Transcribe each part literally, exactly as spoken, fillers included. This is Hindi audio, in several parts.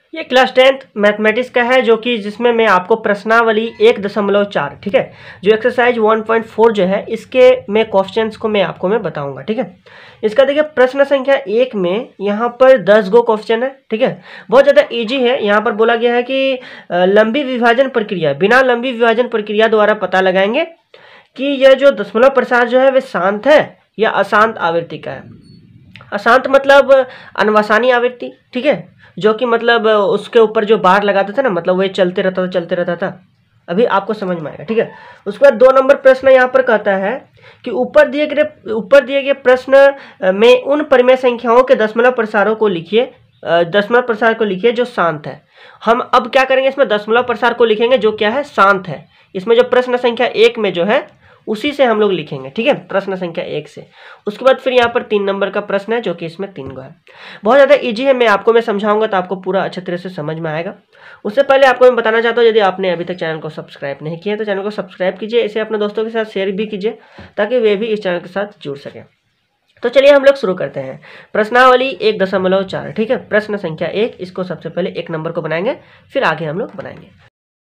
ये क्लास टेंथ मैथमेटिक्स का है, जो कि जिसमें मैं आपको प्रश्नावली एक दशमलव चार, ठीक है, जो एक्सरसाइज वन पॉइंट फोर जो है इसके में क्वेश्चंस को मैं आपको मैं बताऊंगा। ठीक है, इसका देखिए प्रश्न संख्या एक में यहाँ पर दस गो क्वेश्चन है। ठीक है, बहुत ज़्यादा इजी है। यहाँ पर बोला गया है कि लंबी विभाजन प्रक्रिया, बिना लंबी विभाजन प्रक्रिया द्वारा पता लगाएंगे कि यह जो दशमलव प्रसार जो है वह शांत है या अशांत आवृत्ति का है। अशांत मतलब अनवसानी आवृत्ति, ठीक है, जो कि मतलब उसके ऊपर जो बार लगाते थे ना, मतलब वह चलते रहता था चलते रहता था। अभी आपको समझ में आएगा। ठीक है, उसके बाद दो नंबर प्रश्न यहाँ पर कहता है कि ऊपर दिए गए ऊपर दिए गए प्रश्न में उन परिमेय संख्याओं के दशमलव प्रसारों को लिखिए, दशमलव प्रसार को लिखिए जो शांत है। हम अब क्या करेंगे, इसमें दशमलव प्रसार को लिखेंगे जो क्या है, शांत है। इसमें जो प्रश्न संख्या एक में जो है उसी से हम लोग लिखेंगे। ठीक है, प्रश्न संख्या एक से। उसके बाद फिर यहाँ पर तीन नंबर का प्रश्न है, जो कि इसमें तीन गो है। बहुत ज़्यादा इजी है, मैं आपको मैं समझाऊंगा तो आपको पूरा अच्छे तरह से समझ में आएगा। उससे पहले आपको मैं बताना चाहता हूँ, यदि आपने अभी तक चैनल को सब्सक्राइब नहीं किया तो चैनल को सब्सक्राइब कीजिए, इसे अपने दोस्तों के साथ शेयर भी कीजिए ताकि वे भी इस चैनल के साथ जुड़ सकें। तो चलिए हम लोग शुरू करते हैं। प्रश्नावली एक दशमलव चार, ठीक है, प्रश्न संख्या एक। इसको सबसे पहले एक नंबर को बनाएंगे, फिर आगे हम लोग बनाएंगे।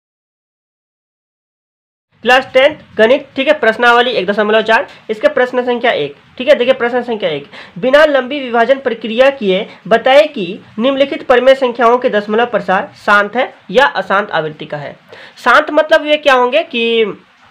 क्लास टेंथ गणित, ठीक है, प्रश्नावली एक दशमलव चार, इसके प्रश्न संख्या एक। ठीक है, देखिए प्रश्न संख्या एक, बिना लंबी विभाजन प्रक्रिया किए बताए कि निम्नलिखित परिमेय संख्याओं के दशमलव प्रसार शांत है या अशांत आवृत्ति का है। शांत मतलब वे क्या होंगे कि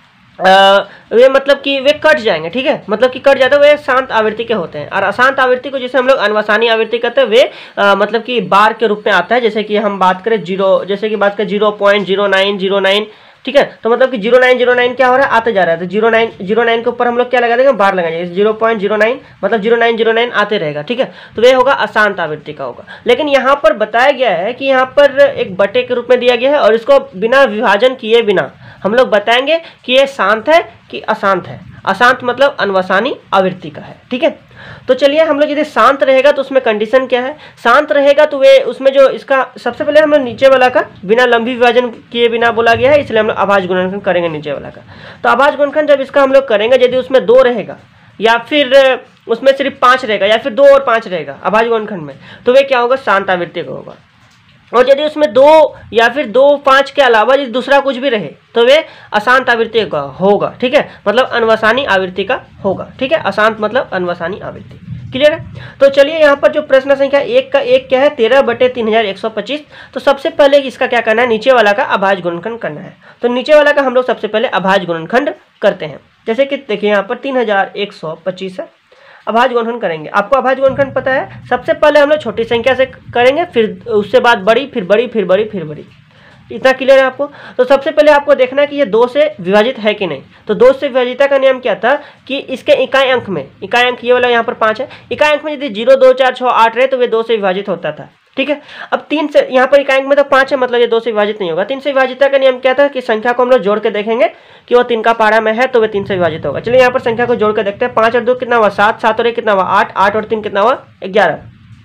आ, वे मतलब कि वे कट जाएंगे। ठीक है, मतलब कि कट जाते हैं, वे शांत आवृत्ति के होते हैं। और अशांत आवृत्ति को जिसे हम लोग अनवसानी आवृत्ति कहते हैं, वे आ, मतलब कि बार के रूप में आता है। जैसे कि हम बात करें जीरो, जैसे कि बात करें zero point zero nine zero nine, ठीक है, तो मतलब कि जीरो नाइन जीरो नाइन क्या हो रहा है, आते जा रहा है। तो जीरो नाइन जीरो नाइन के ऊपर हम लोग क्या लगा देंगे, बार लगाएंगे। जीरो पॉइंट जीरो नाइन मतलब जीरो नाइन जीरो नाइन आते रहेगा। ठीक है, तो वह होगा अशांत आवृत्ति का होगा। लेकिन यहाँ पर बताया गया है कि यहाँ पर एक बटे के रूप में दिया गया है और इसको बिना विभाजन किए बिना हम लोग बताएंगे कि ये शांत है कि अशांत है। अशांत मतलब अनवसानी आवृत्ति का है। ठीक है, तो चलिए हम लोग यदि शांत रहेगा तो उसमें कंडीशन क्या है। शांत रहेगा तो वे उसमें जो इसका सबसे पहले हम लोग नीचे वाला का बिना लंबी विभाजन किए बिना बोला गया है, इसलिए हम लोग अभाज्य गुणनखंड करेंगे नीचे वाला का। तो अभाज्य गुणनखंड जब इसका हम लोग करेंगे, यदि उसमें दो रहेगा या फिर उसमें सिर्फ पाँच रहेगा या फिर दो और पाँच रहेगा अभाज्य गुणनखंड में, तो वे क्या होगा, शांत आवृत्ति का होगा। और यदि उसमें दो या फिर दो पाँच के अलावा यदि दूसरा कुछ भी रहे तो वे अशांत आवृत्ति का होगा। ठीक है, मतलब अनवसानी आवृत्ति का होगा। ठीक है, अशांत मतलब अनवसानी आवृत्ति। क्लियर है। तो चलिए यहाँ पर जो प्रश्न संख्या एक का एक क्या है, तेरह बटे तीन हजार एक सौ पच्चीस। तो सबसे पहले इसका क्या करना है, नीचे वाला का अभाज्य गुणनखंड करना है। तो नीचे वाला का हम लोग सबसे पहले अभाज्य गुणनखंड करते हैं। जैसे कि देखिए यहाँ पर तीन हजार एक सौ पच्चीस है, अभाज्य गुणनखंड करेंगे। आपको अभाज्य गुणनखंड पता है, सबसे पहले हम लोग छोटी संख्या से करेंगे, फिर उससे बाद बड़ी, फिर बड़ी, फिर बड़ी, फिर बड़ी। इतना क्लियर है आपको। तो सबसे पहले आपको देखना है कि ये दो से विभाजित है कि नहीं। तो दो से विभाजिता का नियम क्या था कि इसके इकाई अंक में, इकाई अंक ये वाला यहाँ पर पाँच है, इकाई अंक में यदि जीरो दो चार छः आठ रहे तो वे दो से विभाजित होता था। ठीक है, अब तीन से यहाँ पर इकाई अंक में तो पाँच है, मतलब ये दो से विभाजित नहीं होगा। तीन से विभाजिता का नियम क्या था कि संख्या को हम लोग जोड़ के देखेंगे कि वो तीन का पारा में है तो वे तीन से विभाजित होगा। चलिए यहाँ पर संख्या को जोड़ के देखते हैं। पाँच और दो कितना हुआ, सात, सात और एक कितना हुआ, आठ, आठ और तीन कितना हुआ, ग्यारह।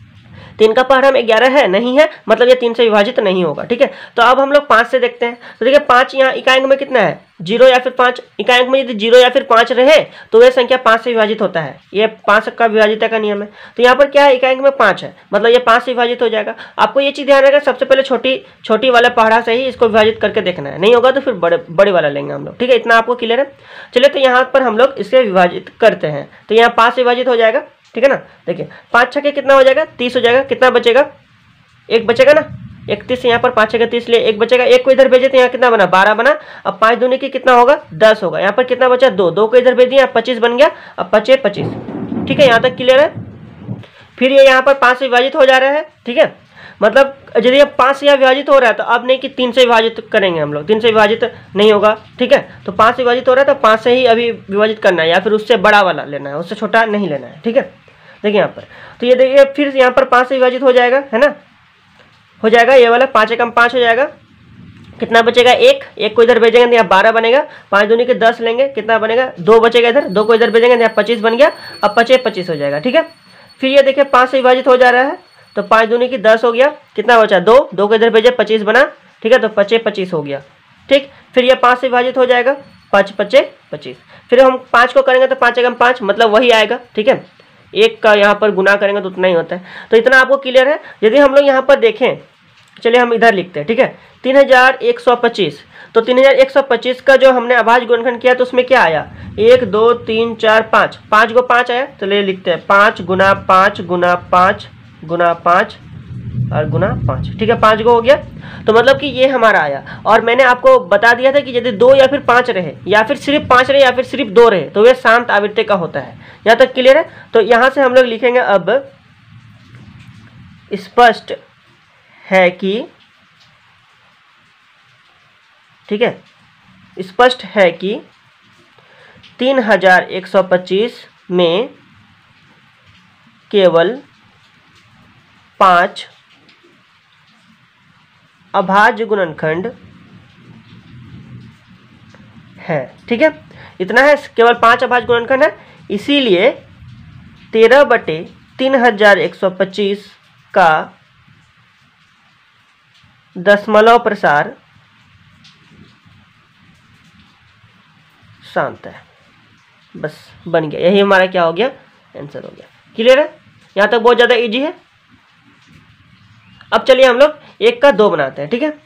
तीन का पारा में ग्यारह है, नहीं है, मतलब ये तीन से विभाजित नहीं होगा। ठीक है, तो अब हम लोग पाँच से देखते हैं। तो देखिए पाँच यहाँ इकाई अंक में कितना है, जीरो या फिर पाँच। इकाई अंक में यदि जीरो या फिर पाँच रहे तो वह संख्या पाँच से विभाजित होता है। ये पाँच का विभाजिता का नियम है। तो यहाँ पर क्या है, इकाई अंक में पाँच है, मतलब ये पाँच से विभाजित हो जाएगा। आपको ये चीज़ ध्यान रखना, सबसे पहले छोटी छोटी वाला पहाड़ा से ही इसको विभाजित करके देखना है, नहीं होगा तो फिर बड़े बड़े वाला लेंगे हम लोग। ठीक है, इतना आपको क्लियर है। चलिए तो यहाँ पर हम लोग इसे विभाजित करते हैं। तो यहाँ पाँच से विभाजित हो जाएगा। ठीक है ना, देखिए पाँच छः कितना हो जाएगा, तीस हो जाएगा। कितना बचेगा, एक बचेगा ना, इकतीस। यहाँ पर पाँच छः तीस लिए एक बचेगा, एक को इधर भेजे तो यहाँ कितना बना, बारह बना। अब पाँच दूनी की कितना होगा, दस होगा। यहाँ पर कितना बचा, दो, दो को इधर भेज दिया, पच्चीस बन गया। अब पचे पच्चीस। ठीक है, यहाँ तक क्लियर है। फिर ये यहाँ पर पाँच से विभाजित हो जा रहा है। ठीक है, मतलब यदि अब पाँच से यहाँ विभाजित हो रहा है तो अब नहीं कि तीन से विभाजित करेंगे हम लोग, तीन से विभाजित नहीं होगा। ठीक है, तो पाँच से विभाजित हो रहा है तो पाँच से ही अभी विभाजित करना है या फिर उससे बड़ा वाला लेना है, उससे छोटा नहीं लेना है। ठीक है, देखिए यहाँ पर तो ये देखिए फिर यहाँ पर पाँच से विभाजित हो जाएगा, है ना, हो जाएगा। ये वाला पाँच एकम पाँच हो जाएगा। कितना बचेगा, एक, एक को इधर भेजेंगे तो यहाँ बारह बनेगा। पाँच दूनी के दस लेंगे, कितना बनेगा, दो बचेगा इधर, दो को इधर भेजेंगे तो यहाँ पच्चीस बन गया। अब पचे पच्चीस हो जाएगा। ठीक है, फिर ये देखिए पाँच से विभाजित हो जा रहा है तो पाँच दूनी की दस हो गया। कितना बचा, दो, दो को इधर भेजे, पच्चीस बना। ठीक है, तो पचे पच्चीस हो गया। ठीक, फिर ये पाँच से विभाजित हो जाएगा, पाँच पचे पच्चीस। फिर हम पाँच को करेंगे तो पाँच एकम पाँच, मतलब वही आएगा। ठीक है, एक का यहाँ पर गुना करेंगे तो उतना ही होता है। तो इतना आपको क्लियर है। यदि हम लोग यहाँ पर देखें चलिए हम इधर लिखते हैं, ठीक है। तीन हजार एक सौ पच्चीस, तो तीन हजार एक सौ पच्चीस का जो हमने अभाज्य गुणनखंड किया तो उसमें क्या आया, एक दो तीन चार पाँच, पाँच को पाँच आया। चलिए लिखते हैं पाँच गुना पाँच गुना पाँच गुना पाँच और गुना पाँच, ठीक है, पाँच को हो गया। तो मतलब कि ये हमारा आया। और मैंने आपको बता दिया था कि यदि दो या फिर पाँच रहे या फिर सिर्फ पाँच रहे या फिर सिर्फ दो रहे तो वे शांत आवृत्ति का होता है। यहाँ तक क्लियर है। तो यहाँ से हम लोग लिखेंगे अब, स्पष्ट है कि, ठीक है, स्पष्ट है कि तीन हजार एक सौ पच्चीस में केवल पांच अभाज्य गुणनखंड है, ठीक है, इतना है, केवल पांच अभाज्य गुणनखंड है। इसीलिए तेरह बटे तीन हजार एक सौ पच्चीस का दशमलव प्रसार शांत है। बस बन गया, यही हमारा क्या हो गया, आंसर हो गया। क्लियर है, यहाँ तक बहुत ज़्यादा इजी है। अब चलिए हम लोग एक का दो बनाते हैं, ठीक है।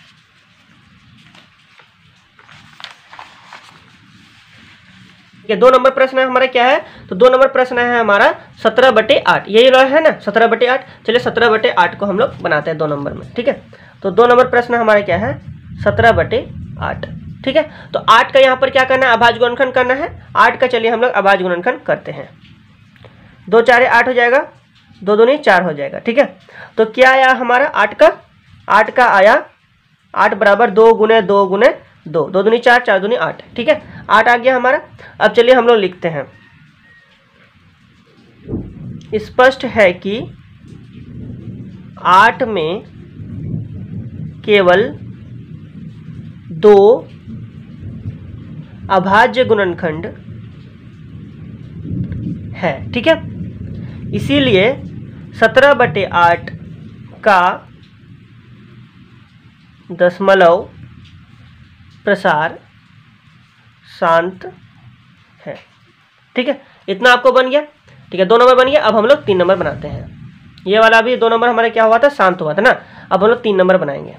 ये दो नंबर प्रश्न है हमारा क्या है, तो दो नंबर प्रश्न है हमारा सत्रह बटे आठ, यही है ना, सत्रह बटे आठ। चलिए सत्रह बटे आठ को हम लोग बनाते हैं दो नंबर में, ठीक है। तो दो नंबर प्रश्न हमारा क्या है, सत्रह बटे आठ, ठीक है। तो आठ का यहाँ पर क्या करना है, अभाज्य गुणनखंड करना है। आठ का चलिए हम लोग अभाज्य गुणनखंड करते हैं। दो चार आठ हो जाएगा, दो दूनी चार हो जाएगा, ठीक है। तो क्या आया हमारा आठ का, आठ का आया आठ बराबर दो गुने दो गुने दो, दो दूनी चार, चार दूनी आठ, ठीक है, आठ आ गया हमारा। अब चलिए हम लोग लिखते हैं, स्पष्ट है कि आठ में केवल दो अभाज्य गुणनखंड है, ठीक है। इसीलिए सत्रह बटे आठ का दशमलव प्रसार शांत है, ठीक है। इतना आपको बन गया, ठीक है, दो नंबर बन गया। अब हम लोग तीन नंबर बनाते हैं। ये वाला भी दो नंबर हमारा क्या हुआ था, शांत हुआ था ना। अब हम लोग तीन नंबर बनाएंगे,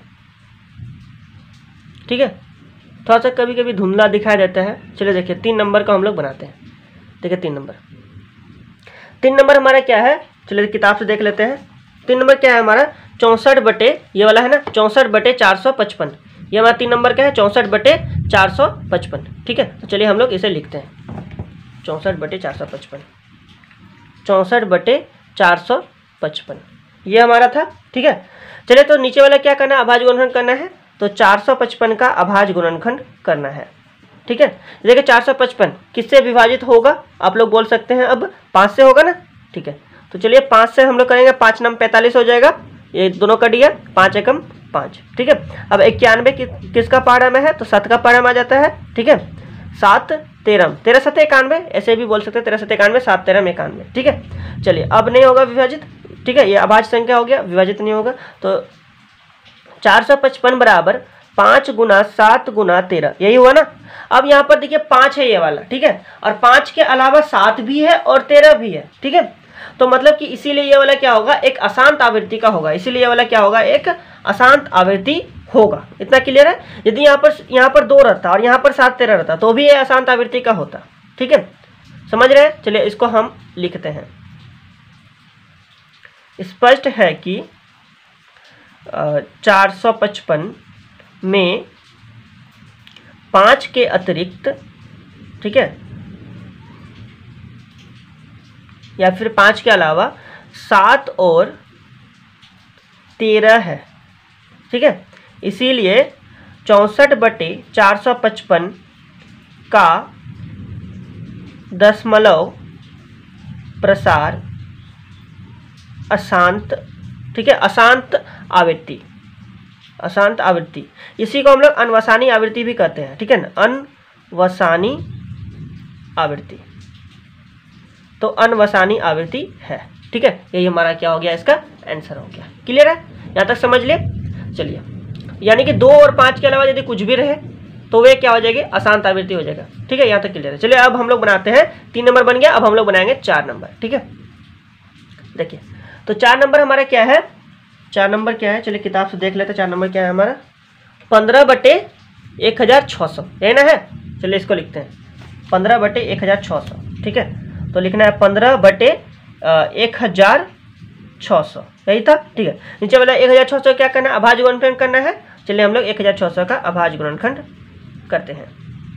ठीक है। थोड़ा सा कभी कभी धुंधला दिखाई देता है। चलिए देखिए तीन नंबर का हम लोग बनाते हैं। देखिए तीन नंबर, तीन नंबर हमारा क्या है, चलिए किताब से देख लेते हैं। तीन नंबर क्या है हमारा, चौंसठ बटे, ये वाला है ना, चौंसठ बटे चार सौ पचपन, ये हमारा तीन नंबर का है, चौंसठ बटे चार सौ पचपन, ठीक है। तो चलिए हम लोग इसे लिखते हैं, चौंसठ बटे चार सौ पचपन, चौंसठ बटे चार सौ पचपन, ये हमारा था, ठीक है। चलिए तो नीचे वाला क्या करना है, अभाज्य गुणनखंड करना है। तो चार सौ पचपन का अभाज्य गुणनखंड करना है, ठीक है। देखिए चार सौ पचपन किससे विभाजित होगा, आप लोग बोल सकते हैं, अब पाँच से होगा ना, ठीक है। तो चलिए पाँच से हम लोग करेंगे, पाँच नम पैंतालीस हो जाएगा, ये दोनों कट गया, पाँच एकम पाँच, ठीक है। अब इक्यानवे कि, किसका पारा में है, तो सात का पारा में आ जाता है, ठीक है। सात तेरह, तेरह सत्तर इक्यानवे, ऐसे भी बोल सकते हैं, तेरह सत्तर इक्यानवे, सात तेरह इक्यानवे, ठीक है। चलिए अब नहीं होगा विभाजित, ठीक है, ये अभाज्य संख्या हो गया, विभाजित नहीं होगा। तो चार सौ पचपन बराबर पाँच गुना सात गुना तेरह, यही हुआ ना। अब यहाँ पर देखिए पाँच है ये वाला, ठीक है, और पाँच के अलावा सात भी है और तेरह भी है, ठीक है। तो मतलब कि इसीलिए ये वाला क्या होगा, एक अशांत आवृत्ति का होगा, इसीलिए ये वाला क्या होगा, एक अशांत आवृत्ति होगा। इतना क्लियर है। यदि यहाँ पर यहाँ पर दो रहता और यहाँ पर सात तेरह रहता तो भी ये अशांत आवृत्ति का होता, ठीक है, समझ रहे हैं। चलिए इसको हम लिखते हैं, स्पष्ट है कि चार सौ पचपन में पाँच के अतिरिक्त, ठीक है, या फिर पाँच के अलावा सात और तेरह है, ठीक है। इसीलिए चौंसठ बटे चार सौ पचपन का दशमलव प्रसार अशांत, ठीक है, अशांत आवृत्ति, अशांत आवृत्ति, इसी को हम लोग अनवसानी आवृत्ति भी कहते हैं, ठीक है ना, अनवसानी आवृत्ति। तो अनवसानी आवृत्ति है, ठीक है, यही हमारा क्या हो गया, इसका आंसर हो गया। क्लियर है, यहाँ तक समझ लिए। चलिए यानी कि दो और पाँच के अलावा यदि कुछ भी रहे तो वे क्या हो जाएगी, अशांत आवृत्ति हो जाएगा, ठीक है, यहाँ तक क्लियर है। चलिए अब हम लोग बनाते हैं, तीन नंबर बन गया, अब हम लोग बनाएंगे चार नंबर, ठीक है। देखिए तो चार नंबर हमारा क्या है, चार नंबर क्या है, चलिए किताब से देख लेते हैं। चार नंबर क्या है हमारा, पंद्रह बटे एक हज़ार छः सौ, यही ना है। चलिए इसको लिखते हैं, पंद्रह बटे एक हज़ार छः सौ। ठीक है, तो लिखना है पंद्रह बटे एक हज़ार छः सौ, यही था। ठीक है, नीचे वाला एक हज़ार छः सौ क्या करना है, अभाज्य गुणनखंड करना है। चलिए हम लोग एक हज़ार छः सौ का अभाज्य गुणनखंड करते हैं।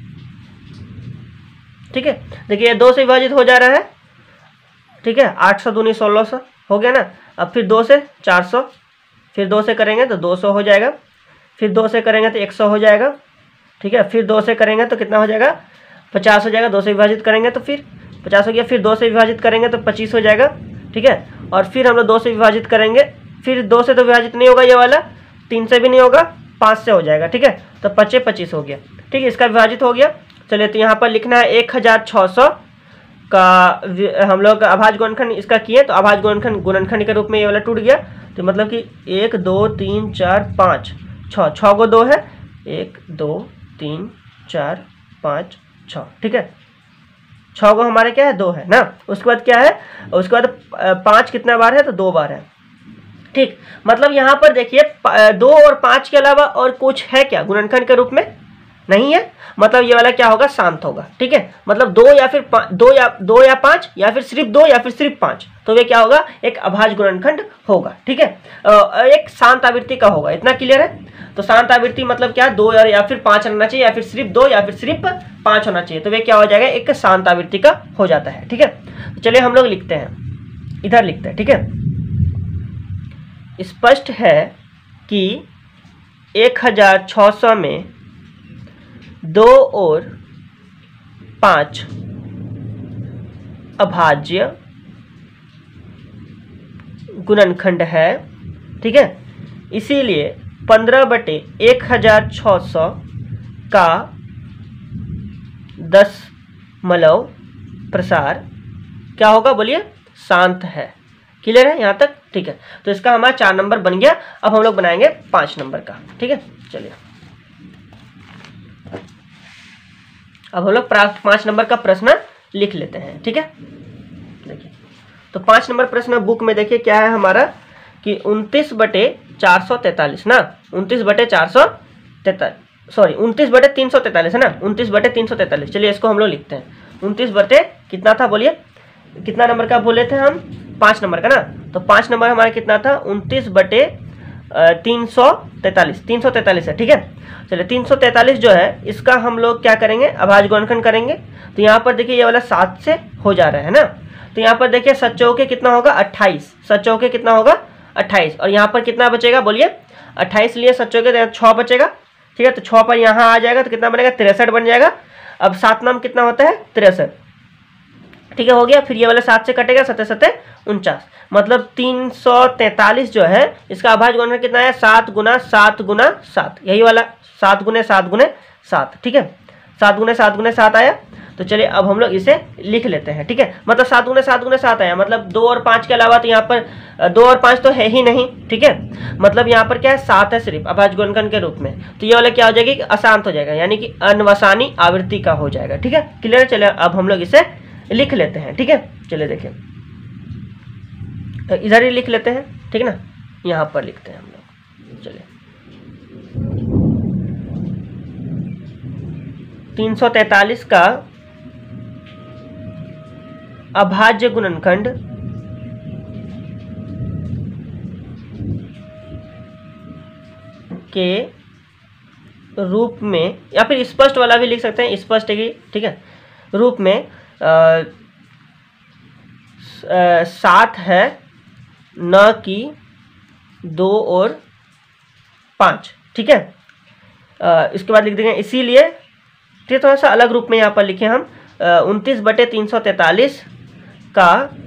ठीक है, देखिए दो से विभाजित हो जा रहा है। ठीक है, आठ सौ दूनी सोलह सौ हो गया ना। अब फिर दो से चार सौ, फिर दो से करेंगे तो दो सौ हो जाएगा, फिर दो से करेंगे तो एक सौ हो जाएगा। ठीक है, फिर दो से करेंगे तो कितना हो जाएगा, पचास हो जाएगा। दो से विभाजित करेंगे तो फिर पचास हो गया, फिर दो से विभाजित करेंगे तो पच्चीस हो जाएगा। ठीक है, और फिर हम लोग दो से विभाजित करेंगे, फिर दो से तो विभाजित नहीं होगा ये वाला, तीन से भी नहीं होगा, पाँच से हो जाएगा। ठीक है, तो पच्चे पच्चीस हो गया। ठीक है, इसका विभाजित हो गया। चलिए तो यहाँ पर लिखना है एक हज़ार छः सौ का हम लोग अभाज्य गुणनखंड इसका किए, तो अभाज्य गुणनखंड गुणनखंड के रूप में ये वाला टूट गया। तो मतलब कि एक दो तीन चार पाँच छः, छः गो दो है, एक दो तीन चार पाँच छः। ठीक है, छः गो हमारे क्या है, दो है ना। उसके बाद क्या है, उसके बाद पाँच कितना बार है, तो दो बार है। ठीक, मतलब यहाँ पर देखिए दो और पाँच के अलावा और कुछ है क्या गुणनखंड के रूप में, नहीं है। मतलब ये वाला क्या होगा, शांत होगा। ठीक है, मतलब दो या फिर दो या दो या पाँच या फिर सिर्फ दो या फिर सिर्फ पाँच, तो ये क्या होगा, एक अभाज्य गुणनखंड होगा। ठीक है, एक शांत आवृत्ति का होगा। इतना क्लियर है। तो शांत आवृत्ति मतलब क्या, दो या, या फिर पाँच होना चाहिए, या फिर सिर्फ दो या फिर सिर्फ पाँच होना चाहिए, तो वे क्या हो जाएगा, एक शांत आवृत्ति का हो जाता है। ठीक है, तो चलिए हम लोग लिखते हैं, इधर लिखते हैं। ठीक है, स्पष्ट है कि एक हजार छः सौ में दो और पाँच अभाज्य गुणनखंड है। ठीक है, इसीलिए पंद्रह बटे एक हजार छः सौ का दशमलव प्रसार क्या होगा, बोलिए, शांत है। क्लियर है यहाँ तक। ठीक है, तो इसका हमारा चार नंबर बन गया। अब हम लोग बनाएंगे पाँच नंबर का। ठीक है, चलिए अब हम लोग पाँच नंबर का प्रश्न लिख लेते हैं। ठीक है, देखिए तो पाँच नंबर प्रश्न बुक में देखिए क्या है हमारा, कि उनतीस बटे चार सौ तैतालीस ना, उनतीस बटे चार सौ तैतालीस सॉरी उनतीस बटे तीन सौ तैतालीस है ना, उनतीस बटे तीन सौ तैतालीस। चलिए इसको हम लोग लिखते हैं, उनतीस बटे कितना था, बोलिए कितना नंबर का बोले थे हम, पाँच नंबर का ना। तो पाँच नंबर हमारा कितना था, उनतीस बटे तीन सौ तैतालीस, तीन सौ तैतालीस है। ठीक है, चलिए तीन सौ तैतालीस जो है इसका हम लोग क्या करेंगे, अभाज्य गुणनखंड करेंगे। तो यहाँ पर देखिए ये वाला सात से हो जा रहा है ना, तो यहाँ पर देखिए सत चौके कितना होगा, अट्ठाईस, सत चौके कितना होगा, अट्ठाईस, और यहाँ पर कितना बचेगा, बोलिए अट्ठाईस लिए सत चौके छः बचेगा। ठीक है, तो छः पर यहाँ आ जाएगा तो कितना बनेगा, तिरसठ बन जाएगा। अब सात नाम कितना होता है, तिरसठ। ठीक है, हो गया। फिर ये वाला सात से कटेगा, सत्तर सत्तर उनचास, मतलब तीन सौ तैंतालीस जो है इसका अभाज्य गुणनखंड कितना है, सात गुना सात गुना सात, यही वाला सात गुने सात गुने सात। ठीक है, सात गुने सात गुने सात आया। तो चलिए अब हम लोग इसे लिख लेते हैं। ठीक है, मतलब सात गुने सात गुने सात आया, मतलब दो और पाँच के अलावा तो यहाँ पर दो और पाँच तो है ही नहीं। ठीक है, मतलब यहाँ पर क्या है, सात है सिर्फ अभाज्य गुणनखंड के रूप में, तो ये वाला क्या हो जाएगी, अशांत हो जाएगा, यानी कि अनवसानी आवृत्ति का हो जाएगा। ठीक है, क्लियर। चलिए अब हम लोग इसे लिख लेते हैं। ठीक है, चलिए देखिए तो इधर ही लिख लेते हैं। ठीक है ना, यहाँ पर लिखते हैं हम लोग। चलिए तीन सौ तैंतालीस का अभाज्य गुणनखंड के रूप में, या फिर स्पष्ट वाला भी लिख सकते हैं, स्पष्ट की ठीक है रूप में आ, सात है, न कि दो और पाँच। ठीक है, आ, इसके बाद लिख देंगे इसीलिए, ठीक, थोड़ा सा अलग रूप में यहाँ पर लिखे हम, उनतीस बटे तीन सौ तैंतालीस का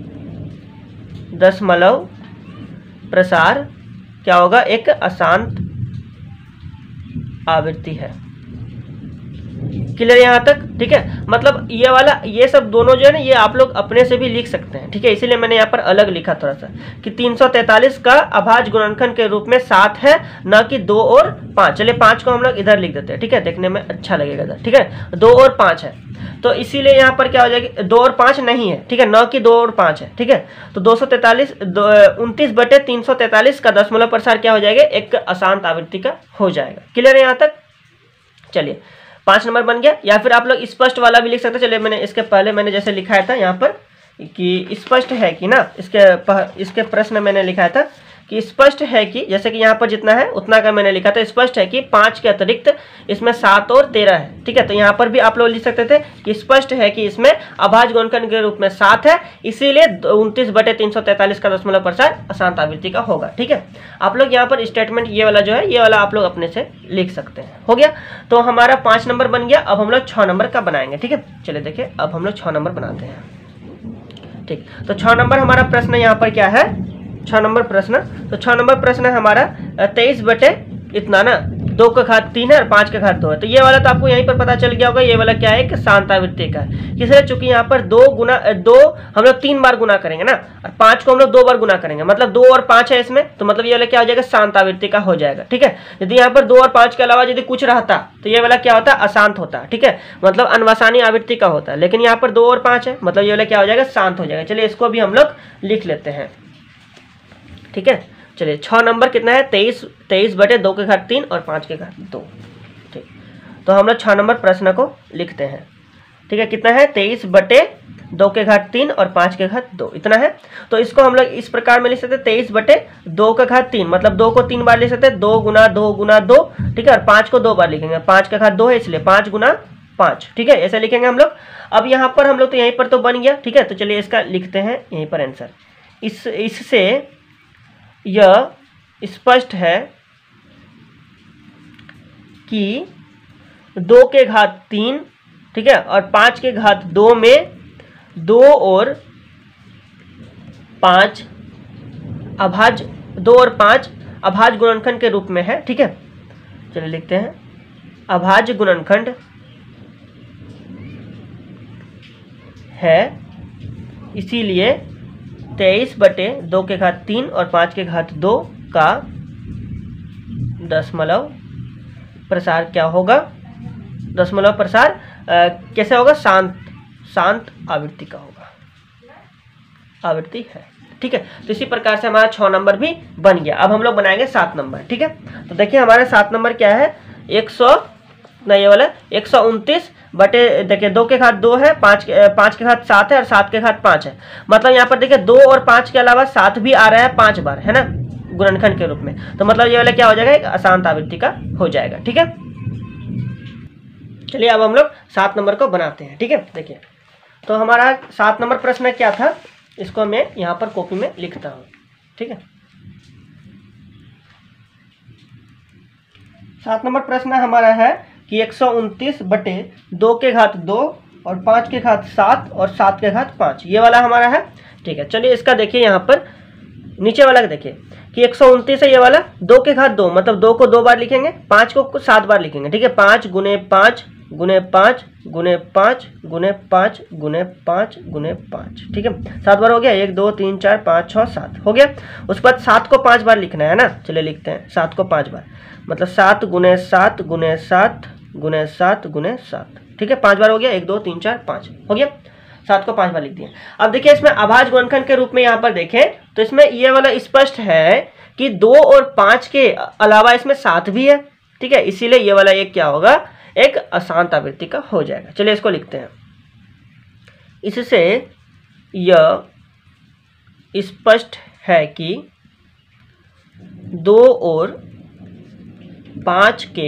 दशमलव प्रसार क्या होगा, एक अशांत आवृत्ति है। क्लियर यहाँ तक, ठीक है। मतलब ये वाला ये सब दोनों जो है ना ये आप लोग अपने से भी लिख सकते हैं, ठीक है। इसीलिए मैंने यहाँ पर अलग लिखा थोड़ा सा कि तीन सौ तैंतालीस का अभाज्य गुणनखंड के रूप में सात है, न कि दो और पाँच। चलिए पाँच को हम लोग इधर लिख देते हैं, ठीक है, देखने में अच्छा लगेगा इधर, ठीक है। दो और पाँच है तो इसीलिए यहाँ पर क्या हो जाएगी, दो और पाँच नहीं है, ठीक है, न कि दो और पाँच है, ठीक है। तो दो सौ तैंतालीस उनतीस बटे तीन सौ तैंतालीस का दशमलव प्रसार क्या हो जाएगा, एक अशांत आवृत्ति का हो जाएगा। क्लियर है यहाँ तक। चलिए पाँच नंबर बन गया। या फिर आप लोग स्पष्ट वाला भी लिख सकते हैं। चलिए मैंने इसके पहले मैंने जैसे लिखाया था यहाँ पर कि स्पष्ट है कि ना, इसके इसके प्रश्न मैंने लिखा था कि स्पष्ट है कि, जैसे कि यहाँ पर जितना है उतना का मैंने लिखा था, स्पष्ट है कि पाँच के अतिरिक्त इसमें सात और तेरह है, ठीक है। तो यहाँ पर भी आप लोग लिख सकते थे कि स्पष्ट है कि इसमें अभाज्य गुणनखंड के रूप में सात है, इसीलिए उनतीस बटे तीन सौ तैंतालीस का दशमलव प्रसार अशांत आवृत्ति का होगा, ठीक है। आप लोग यहाँ पर स्टेटमेंट ये वाला जो है ये वाला आप लोग अपने से लिख सकते हैं। हो गया, तो हमारा पाँच नंबर बन गया। अब हम लोग छः नंबर का बनाएंगे, ठीक है। चलिए देखिए अब हम लोग छः नंबर बनाते हैं, ठीक। तो छः नंबर हमारा प्रश्न यहाँ पर क्या है, छह नंबर प्रश्न। तो छह नंबर प्रश्न है हमारा तेईस बटे इतना ना, दो का घात तीन है और पाँच का घात दो है। तो ये वाला तो आपको यहीं पर पता चल गया होगा, ये वाला क्या है, एक शांत आवृत्ति का है। किसलिए, चूंकि यहाँ पर दो गुना दो हम लोग तीन बार गुना करेंगे ना, और पाँच को हम लोग दो बार गुना करेंगे, मतलब दो और पाँच है इसमें, तो मतलब ये वाला क्या हो जाएगा, शांत आवृत्ति का हो जाएगा, ठीक है। यदि यहाँ पर दो और पाँच के अलावा यदि कुछ रहता तो ये वाला क्या होता, अशांत होता, ठीक है, मतलब अनवसानी आवृत्ति का होता है। लेकिन यहाँ पर दो और पाँच है, मतलब ये वाला क्या हो जाएगा, शांत हो जाएगा। चलिए इसको भी हम लोग लिख लेते हैं, ठीक है। चलिए छः नंबर कितना है, तेईस तेईस बटे दो के घात तीन और पाँच के घात दो, ठीक। तो हम लोग छः नंबर प्रश्न को लिखते हैं, ठीक है। कितना है, तेईस बटे दो के घात तीन और पाँच के घात दो, इतना है। तो इसको हम लोग इस प्रकार में लिख सकते हैं, तेईस बटे दो का घात तीन, मतलब दो को तीन बार लिख सकते हैं, दो गुना दो गुना दो, ठीक है। और पाँच को दो बार लिखेंगे, पाँच का घात दो है इसलिए पाँच गुना पाँच, ठीक है, ऐसे लिखेंगे हम लोग। अब यहाँ पर हम लोग तो यहीं पर तो बन गया, ठीक है। तो चलिए इसका लिखते हैं यहीं पर आंसर। इस इससे यह स्पष्ट है कि दो के घात तीन, ठीक है, और पाँच के घात दो में दो और पाँच अभाज्य दो और पाँच अभाज्य गुणनखंड के रूप में है, ठीक है। चलिए लिखते हैं, अभाज्य गुणनखंड है, इसीलिए तेईस बटे दो के घात तीन और पाँच के घात दो का दशमलव प्रसार क्या होगा, दशमलव प्रसार आ, कैसे होगा, शांत शांत आवृत्ति का होगा, आवृत्ति है, ठीक है। तो इसी प्रकार से हमारा छः नंबर भी बन गया। अब हम लोग बनाएंगे सात नंबर, ठीक है। तो देखिए हमारा सात नंबर क्या है, एक सौ नहीं ये वाला एक सौ उनतीस बटे, देखिए दो के घात दो है, पाँच के पाँच के घात सात है और सात के घात पाँच है। मतलब यहाँ पर देखिए दो और पाँच के अलावा सात भी आ रहा है पाँच बार, है ना, गुणनखंड के रूप में। तो मतलब ये वाला क्या हो जाएगा, एक अशांत आवृत्ति का हो जाएगा, ठीक है। चलिए अब हम लोग सात नंबर को बनाते हैं, ठीक है। देखिए तो हमारा सात नंबर प्रश्न क्या था, इसको मैं यहाँ पर कॉपी में लिखता हूँ, ठीक है। सात नंबर प्रश्न हमारा है कि एक सौ उनतीस बटे दो के घात दो और पाँच के घात सात और सात के घात पाँच, ये वाला हमारा है, ठीक है। चलिए इसका देखिए यहाँ पर नीचे वाला देखिए कि एक सौ उनतीस है ये वाला, दो के घात दो मतलब दो को दो बार लिखेंगे, पाँच को सात बार लिखेंगे, ठीक है। पाँच गुने पाँच गुने पाँच गुने पाँच गुने पाँच गुने पाँच गुने पाँच, ठीक है, सात बार हो गया, एक दो तीन चार पाँच छः सात हो गया। उसके बाद सात को पाँच बार लिखना है ना, चलिए लिखते हैं सात को पाँच बार, मतलब सात गुने सात गुने सात गुने सात गुने सात, ठीक है, पाँच बार हो गया, एक दो तीन चार पाँच हो गया, सात को पाँच बार लिख दिया। अब देखिए इसमें अभाज्य गुणनखंड के रूप में यहाँ पर देखें तो इसमें ये वाला स्पष्ट है कि दो और पाँच के अलावा इसमें सात भी है, ठीक है, इसीलिए ये वाला एक क्या होगा, एक अशांत आवृत्ति का हो जाएगा। चलिए इसको लिखते हैं, इससे यह स्पष्ट है कि दो और पाँच के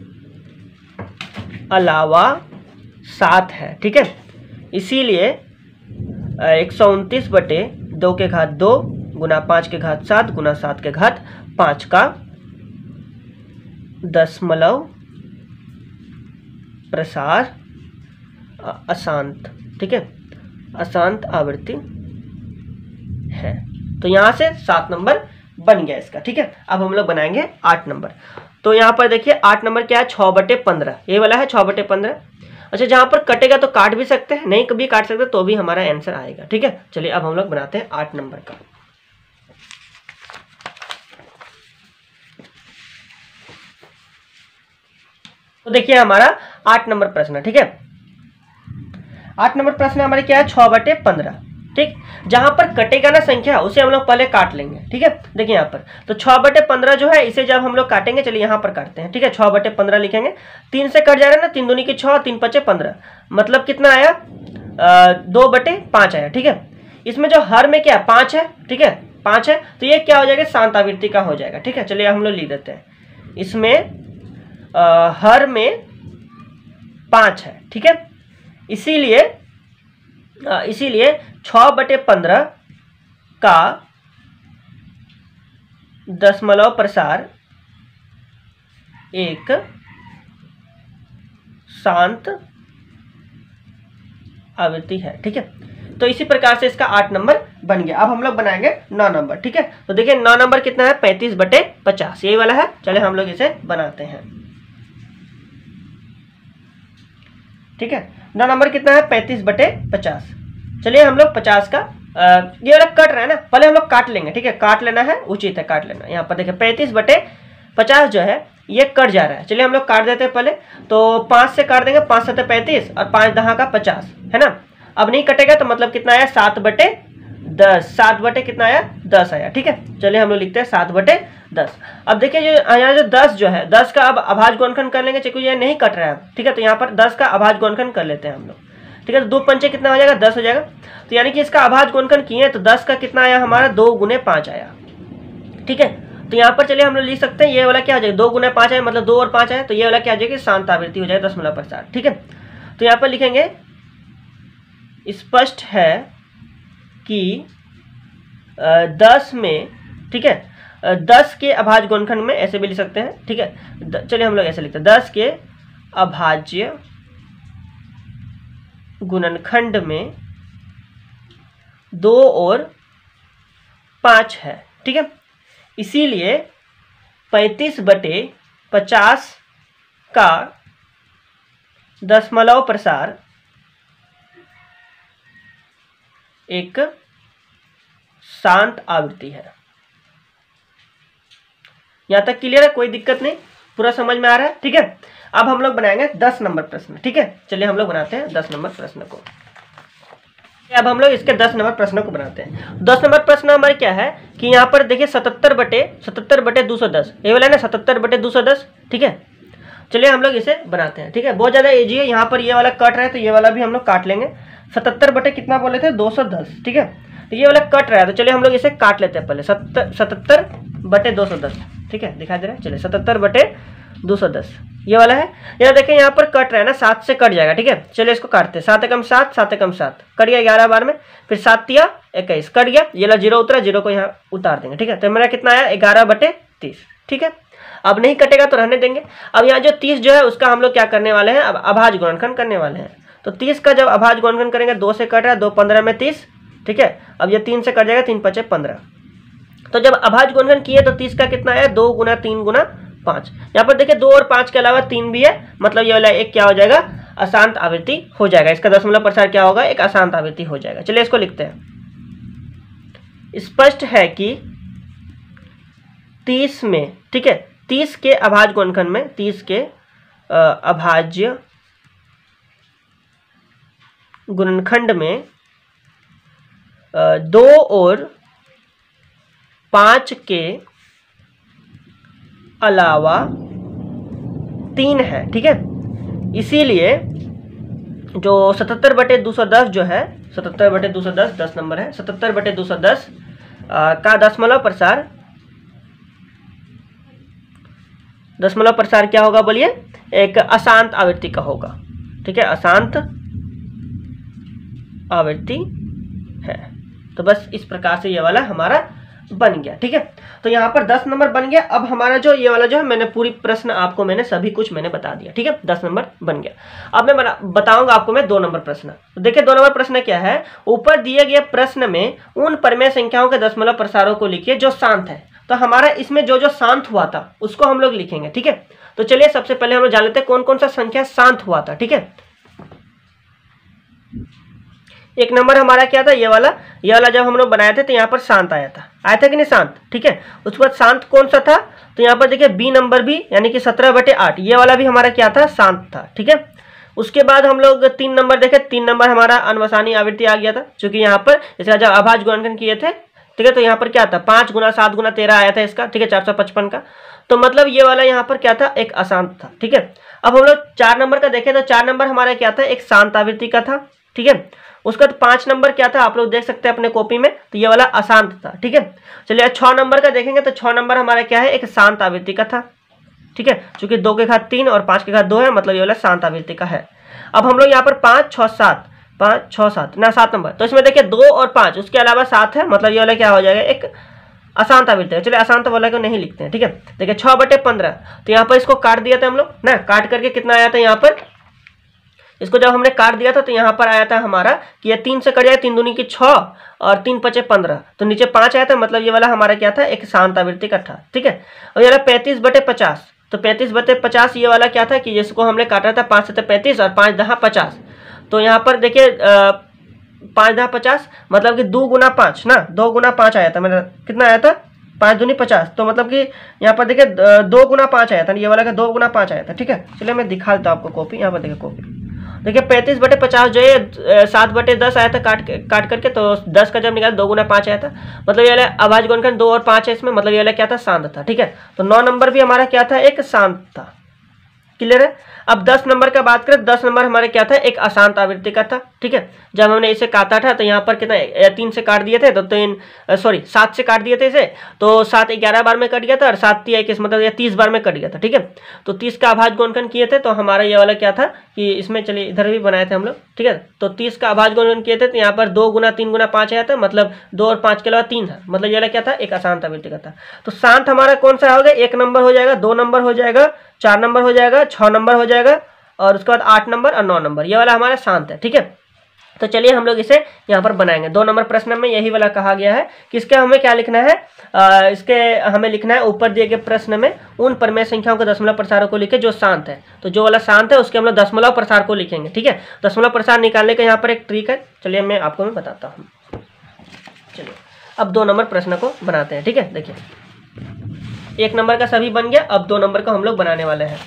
अलावा सात है, ठीक है, इसीलिए एक सौ उनतीस बटे दो के घात दो गुना पाँच के घात सात गुना सात के घात पाँच का दशमलव प्रसार अशांत, ठीक है, अशांत आवृत्ति है। तो यहाँ से सात नंबर बन गया इसका, ठीक है। अब हम लोग बनाएंगे आठ नंबर। तो यहाँ पर देखिए आठ नंबर क्या है, छः बटे पंद्रह, ये वाला है छः बटे पंद्रह। अच्छा, जहां पर कटेगा तो काट भी सकते हैं, नहीं कभी काट सकते तो भी हमारा आंसर आएगा। ठीक है, चलिए अब हम लोग बनाते हैं आठ नंबर का। तो देखिए हमारा आठ नंबर प्रश्न। ठीक है, आठ नंबर प्रश्न हमारे क्या है, छह बटे पंद्रह। ठीक, जहां पर कटेगा ना संख्या उसे हम लोग पहले काट लेंगे। ठीक है, देखिए यहाँ पर तो छह बटे पंद्रह जो है इसे जब हम लोग काटेंगे, चलिए यहाँ पर काटते हैं। ठीक है, छह बटे पंद्रह लिखेंगे, तीन से कट जा रहा है ना, तीन दूनी की छह, तीन पचे पंद्रह, मतलब कितना आया, आ, दो बटे पांच आया। ठीक है, इसमें जो हर में क्या पांच है, ठीक है पांच है, तो ये क्या हो जाएगा, शांत आवृत्ति का हो जाएगा। ठीक है, चलिए हम लोग लिख देते हैं, इसमें आ, हर में पांच है। ठीक है, इसीलिए इसीलिए छः बटे पंद्रह का दशमलव प्रसार एक शांत आवृत्ति है। ठीक है, तो इसी प्रकार से इसका आठ नंबर बन गया। अब हम लोग बनाएंगे नौ नंबर। ठीक है, तो देखिए नौ नंबर कितना है, पैंतीस बटे पचास, यही वाला है। चलिए हम लोग इसे बनाते हैं। ठीक है, नौ नंबर कितना है, पैंतीस बटे पचास। चलिए हम लोग पचास का आ, ये वाला कट रहा है ना, पहले हम लोग काट लेंगे। ठीक है, काट लेना है, उचित है काट लेना। यहाँ पर देखिए पैंतीस बटे पचास जो है ये कट जा रहा है, चलिए हम लोग काट देते हैं पहले। तो पाँच से काट देंगे, पाँच सत्तर पैंतीस और पाँच दहा का पचास, है ना। अब नहीं कटेगा तो मतलब कितना आया, सात बटे दस, सात बटे कितना आया, दस आया। ठीक है, चलिए हम लोग लिखते हैं सात बटे दस। अब देखिए जो यहाँ जो दस जो है, दस का अब अभाज्य गुणनखंड कर लेंगे, क्योंकि ये नहीं कट रहा है। ठीक है, तो यहाँ पर दस का अभाज्य गुणनखंड कर लेते हैं हम लोग। ठीक है, तो दो पंचे कितना हो जाएगा, दस हो जाएगा। तो यानी कि इसका अभाज्य गुणनखंड किए तो दस का कितना आया हमारा, दो गुने पाँच आया। ठीक है, तो यहाँ पर चलिए हम लोग लिख सकते हैं, ये वाला क्या हो जाएगा, दो गुने पाँच आया, मतलब दो और पाँच आया, तो ये वाला क्या हो जाएगा, शांत आवृत्ति हो जाएगा, दशमलव प्रसार। ठीक है, तो यहाँ पर लिखेंगे स्पष्ट है कि दस में, ठीक है, दस के अभाज्य गुणनखंड में, ऐसे भी लिख सकते हैं। ठीक है, चलिए हम लोग ऐसे लिखते हैं, दस के अभाज्य गुणनखंड में दो और पाँच है। ठीक है, इसीलिए पैंतीस बटे पचास का दशमलव प्रसार एक शांत आवृत्ति है। यहां तक क्लियर है, कोई दिक्कत नहीं, पूरा समझ में आ रहा है। ठीक है, अब हम लोग बनाएंगे दस नंबर प्रश्न। ठीक है, चलिए हम लोग बनाते हैं दस नंबर प्रश्न को। अब हम लोग इसके दस नंबर प्रश्नों को बनाते हैं। दस नंबर प्रश्न हमारे क्या है कि यहाँ पर देखिए सतहत्तर बटे सतहत्तर बटे दो सौ दस, ये वाला है ना, सतहत्तर बटे दो सौ दस। ठीक है, चलिए हम लोग इसे बनाते हैं। ठीक है, बहुत ज़्यादा ईजी है, यहाँ पर ये वाला कट रहा है तो ये वाला भी हम लोग काट लेंगे। सतहत्तर बटे कितना बोले थे, दो सौ दस। ठीक है, तो ये वाला कट रहा है तो चलिए हम लोग इसे काट लेते हैं पहले, सत्तर सतहत्तर बटे दो सौ दस। ठीक है, दिखाई दे रहा है, चलिए सतहत्तर बटे दो सौ दस ये वाला है। यहाँ देखें यहाँ पर कट रहा है ना, सात से कट जाएगा। ठीक है, चलिए इसको काटते हैं, सात एकम सात, सात एकम सात, कट गया ग्यारह बार में, फिर सात तिया इक्कीस, कट गया, ये ला जीरो उतरा, जीरो को यहाँ उतार देंगे। ठीक है, तो मेरा कितना आया, ग्यारह बटे तीस। ठीक है, अब नहीं कटेगा तो रहने देंगे। अब यहाँ जो तीस जो है उसका हम लोग क्या करने वाले हैं, अब अभाज्य गुणनखंड करने वाले हैं। तो तीस का जब अभाज्य गुणनखंड करेंगे, दो से कट रहा है, दो पंद्रह में तीस। ठीक है, अब ये तीन से कट जाएगा, तीन पचे पंद्रह। तो जब अभाज्य गुणनखंड किए तो तीस का कितना है, दो गुना तीन गुना पाँच। यहाँ पर देखिए दो और पाँच के अलावा तीन भी है, मतलब ये वाला एक क्या हो जाएगा, अशांत आवृत्ति हो जाएगा। इसका दशमलव प्रसार क्या होगा, एक अशांत आवृत्ति हो जाएगा। चलिए इसको लिखते हैं, स्पष्ट है कि तीस में, ठीक है, तीस के अभाज्य गुणनखंड में, तीस के अभाज्य गुणनखंड में दो और पाँच के अलावा तीन है। ठीक है, इसीलिए जो सतहत्तर बटे दो सौ दस जो है, सतहत्तर बटे दो सौ दस दस नंबर है, सतहत्तर बटे दो सौ दस का दशमलव प्रसार, दशमलव प्रसार क्या होगा बोलिए, एक अशांत आवृत्ति का होगा। ठीक है, अशांत आवृत्ति है। तो बस इस प्रकार से ये वाला हमारा बन गया। ठीक है, तो यहाँ पर दस नंबर बन गया। अब हमारा जो ये वाला जो है, मैंने पूरी प्रश्न आपको मैंने सभी कुछ मैंने बता दिया। ठीक है, दस नंबर बन गया। अब मैं बताऊंगा आपको मैं दो नंबर प्रश्न। तो देखिए दो नंबर प्रश्न क्या है, ऊपर दिए गए प्रश्न में उन परमेय संख्याओं के दशमलव प्रसारों को लिखिए जो शांत है। तो हमारा इसमें जो जो शांत हुआ था उसको हम लोग लिखेंगे। ठीक है, तो चलिए सबसे पहले हम लोग जान लेते हैं कौन कौन सा संख्या शांत हुआ था। ठीक है, एक नंबर हमारा क्या था, ये वाला ये वाला जब हम लोग बनाए थे तो यहाँ पर शांत आया था, आया था कि नहीं शांत, ठीक है। उसके बाद शांत कौन सा था, तो यहाँ पर देखिए बी नंबर भी, यानी कि सत्रह बटे आठ, ये वाला भी हमारा क्या था, शांत था, ठीक है। उसके बाद हम लोग तीन नंबर देखे, तीन नंबर हमारा अनवसानी आवृत्ति आ गया था, क्योंकि यहाँ पर इसका जब अभाज्य गुणनखंड किए थे, ठीक है, तो यहाँ पर क्या था, पाँच गुना सात गुना तेरह आया था इसका, ठीक है, चार सौ पचपन का। तो मतलब ये वाला यहाँ पर क्या था, एक अशांत था, ठीक है। अब हम लोग चार नंबर का देखें तो चार नंबर हमारा क्या था, एक शांत आवृत्ति का था, ठीक है। उसका तो पांच नंबर क्या था, आप लोग देख सकते हैं अपने कॉपी में, तो ये वाला अशांत था, ठीक है। चलिए छह नंबर का देखेंगे तो छह नंबर हमारा क्या है, एक शांत आवृत्ति का था, ठीक है, क्योंकि दो के घात तीन और पांच के घात दो है, मतलब ये वाला शांत आवृत्ति का है। अब हम लोग यहाँ पर पांच छह सात, पांच छह सात ना सात नंबर, तो इसमें देखिए दो और पांच, उसके अलावा सात है, मतलब ये वाला क्या हो जाएगा, एक अशांत आवृत्ति है। चलिए अशांत वाला को नहीं लिखते हैं, ठीक है। देखिए छह बटे पंद्रह, तो यहाँ पर इसको काट दिया था हम लोग ना, काट करके कितना आया था यहाँ पर, इसको जब हमने काट दिया था तो यहाँ पर आया था हमारा कि ये तीन से कट जाए, तीन दूनी की छः और तीन पचे पंद्रह, तो नीचे पाँच आया था, मतलब ये वाला हमारा क्या था, एक शांत आवृत्ति का था, ठीक है। और ये वाला पैंतीस बटे पचास, तो पैंतीस बटे पचास ये वाला क्या था कि जिसको हमने काटा था पाँच सत्तर पैंतीस और पाँच दहा पचास, तो यहाँ पर देखिए पाँच दहा पचास, मतलब कि दो गुना पाँच ना, दो गुना पाँच आया था, मतलब कितना आया था, पाँच दूनी पचास, तो मतलब कि यहाँ पर देखिए दो गुना पाँच आया था, ये वाला का दो गुना पाँच आया था, ठीक है। चलिए मैं दिखा देता हूँ आपको कॉपी, यहाँ पर देखिए कॉपी, देखिए पैंतीस बटे पचास जो है सात बटे दस आया था काट काट करके, तो दस का जब निकाला दो गुना पाँच आया था, मतलब ये वाला अभाज्य गुणनखंड दो और पाँच है इसमें, मतलब ये वाला क्या था, शांत था, ठीक है। तो नौ नंबर भी हमारा क्या था, एक शांत था, क्लियर है। अब दस नंबर का बात करें, दस नंबर हमारे क्या था, एक अशांत आवृत्ति का था, ठीक है। जब हमने इसे काटा था तो यहाँ पर कितना, तीन से काट दिए थे, तो तीन सॉरी सात से काट दिए थे इसे, तो सात ग्यारह बार में कट गया था और सात तीस इक्कीस, मतलब ये तीस बार में कट गया था, ठीक है। तो तीस का अभाज्य गुणनखंड किए थे, तो हमारा ये वाला क्या था कि इसमें, चलिए इधर भी बनाए थे हम लोग, ठीक है। तो तीस का अभाज्य गुणनखंड किए थे, तो यहाँ पर दो गुना तीन गुना पाँच आया था, मतलब दो और पाँच के अलावा तीन था, मतलब ये वाला क्या था, एक अशांत आवृत्ति का था। तो शांत हमारा कौन सा हो गया, एक नंबर हो जाएगा, दो नंबर हो जाएगा, चार नंबर हो जाएगा, छः नंबर हो जाएगा, और उसके बाद आठ नंबर और नौ नंबर, ये वाला हमारा शांत है, ठीक है। तो चलिए हम लोग इसे यहाँ पर बनाएंगे। दो नंबर प्रश्न में यही वाला कहा गया है कि इसके हमें क्या लिखना है, आ, इसके हमें लिखना है ऊपर दिए गए प्रश्न में उन परिमेय संख्याओं के दशमलव प्रसारों को लिखे जो शांत है। तो जो वाला शांत है उसके हम लोग दशमलव प्रसार को लिखेंगे, ठीक है। दशमलव प्रसार निकालने का यहाँ पर एक ट्रिक है, चलिए मैं आपको मैं बताता हूँ। चलिए अब दो नंबर प्रश्न को बनाते हैं, ठीक है। देखिए एक नंबर का सभी बन गया, अब दो नंबर का हम लोग बनाने वाले हैं।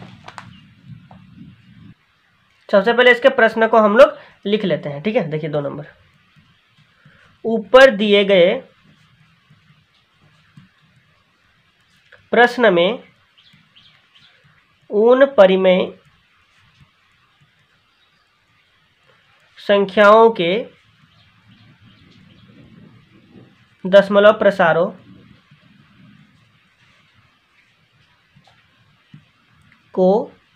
सबसे पहले इसके प्रश्न को हम लोग लिख लेते हैं, ठीक है। देखिए दो नंबर, ऊपर दिए गए प्रश्न में उन परिमेय संख्याओं के दशमलव प्रसारों को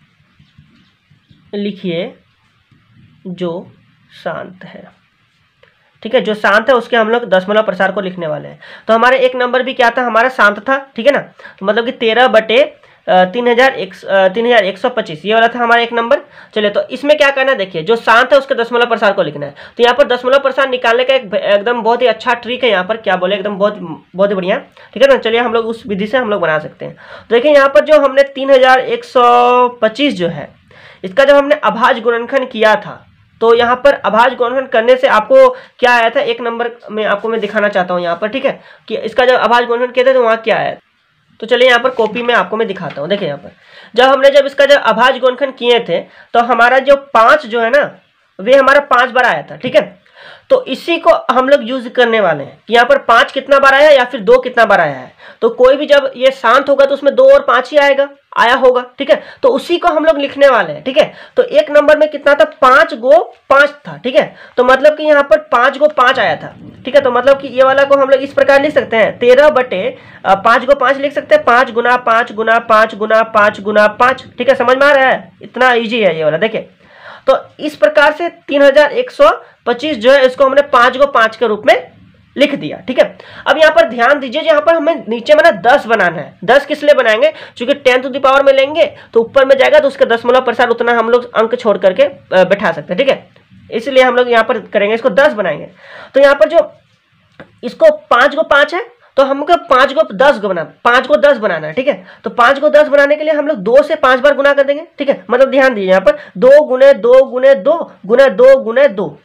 लिखिए जो शांत है, ठीक है। जो शांत है उसके हम लोग दशमलव प्रसार को लिखने वाले हैं। तो हमारे एक नंबर भी क्या था, हमारा शांत था, ठीक है ना। तो मतलब कि तेरह बटे तीन हजार एक तीन हजार एक सौ पच्चीस ये वाला था हमारा एक नंबर। चलिए तो इसमें क्या करना है, देखिए जो शांत है उसके दशमलव प्रसार को लिखना है। तो यहाँ पर दशमलव प्रसार निकालने का एक एकदम बहुत ही अच्छा ट्रिक है, यहाँ पर क्या बोले एकदम बहुत बहुत ही बढ़िया, ठीक है ना। चलिए हम लोग उस विधि से हम लोग बना सकते हैं। तो देखिए यहाँ पर जो हमने तीन हजार एक सौ पच्चीस जो है, इसका जब हमने अभाज्य गुणनखंड किया था, तो यहाँ पर अभाज्य गुणनखंड करने से आपको क्या आया था, एक नंबर में आपको मैं दिखाना चाहता हूँ यहाँ पर, ठीक है, कि इसका जब अभाज्य गुणनखंड किया था तो वहाँ क्या आया। तो चलिए यहाँ पर कॉपी में आपको मैं दिखाता हूँ। देखिए यहाँ पर जब हमने जब इसका जब अभाज्य गुणनखंड किए थे तो हमारा जो पाँच जो है ना, वे हमारा पाँच बार आया था, ठीक है। तो इसी को हम लोग यूज करने वाले हैं कि यहाँ पर पाँच कितना बार आया या फिर दो कितना बार आया है। तो कोई भी जब ये शांत होगा तो उसमें दो और पाँच ही आएगा आया होगा, ठीक है। तो उसी को हम लोग लिखने वाले हैं, ठीक है। तो एक नंबर में कितना था, पाँच गो पाँच था, ठीक है। तो मतलब कि यहाँ पर पाँच गो पाँच आया था, ठीक है। तो मतलब कि ये वाला को हम लोग इस प्रकार लिख सकते हैं, तेरह बटे पाँच गो पाँच लिख सकते हैं, पाँच गुना पाँच गुना पाँच गुना पाँच गुना पाँच, ठीक है। समझ में आ रहा है, इतना ईजी है ये वाला। देखिए तो इस प्रकार से तीन हजार एक सौ पच्चीस जो है इसको हमने पाँच गो पाँच के रूप में लिख दिया, ठीक है। अब यहाँ पर ध्यान दीजिए, यहाँ पर हमें नीचे में ना दस बनाना है। दस किस लिए बनाएंगे, क्योंकि टेन टू द पावर में लेंगे तो ऊपर में जाएगा तो उसका दशमलव प्रसार उतना हम लोग अंक छोड़ करके बैठा सकते हैं, ठीक है। इसलिए हम लोग यहाँ पर करेंगे, इसको दस बनाएंगे। तो यहाँ पर जो इसको पाँच गो पाँच है तो हमको पाँच गो दस गो बना पाँच को दस बनाना है, ठीक है। तो पाँच को दस बनाने के लिए हम लोग दो से पाँच बार गुना कर देंगे, ठीक है। मतलब ध्यान दीजिए यहाँ पर दो गुने दो गुने दो गुने दो गुने दो,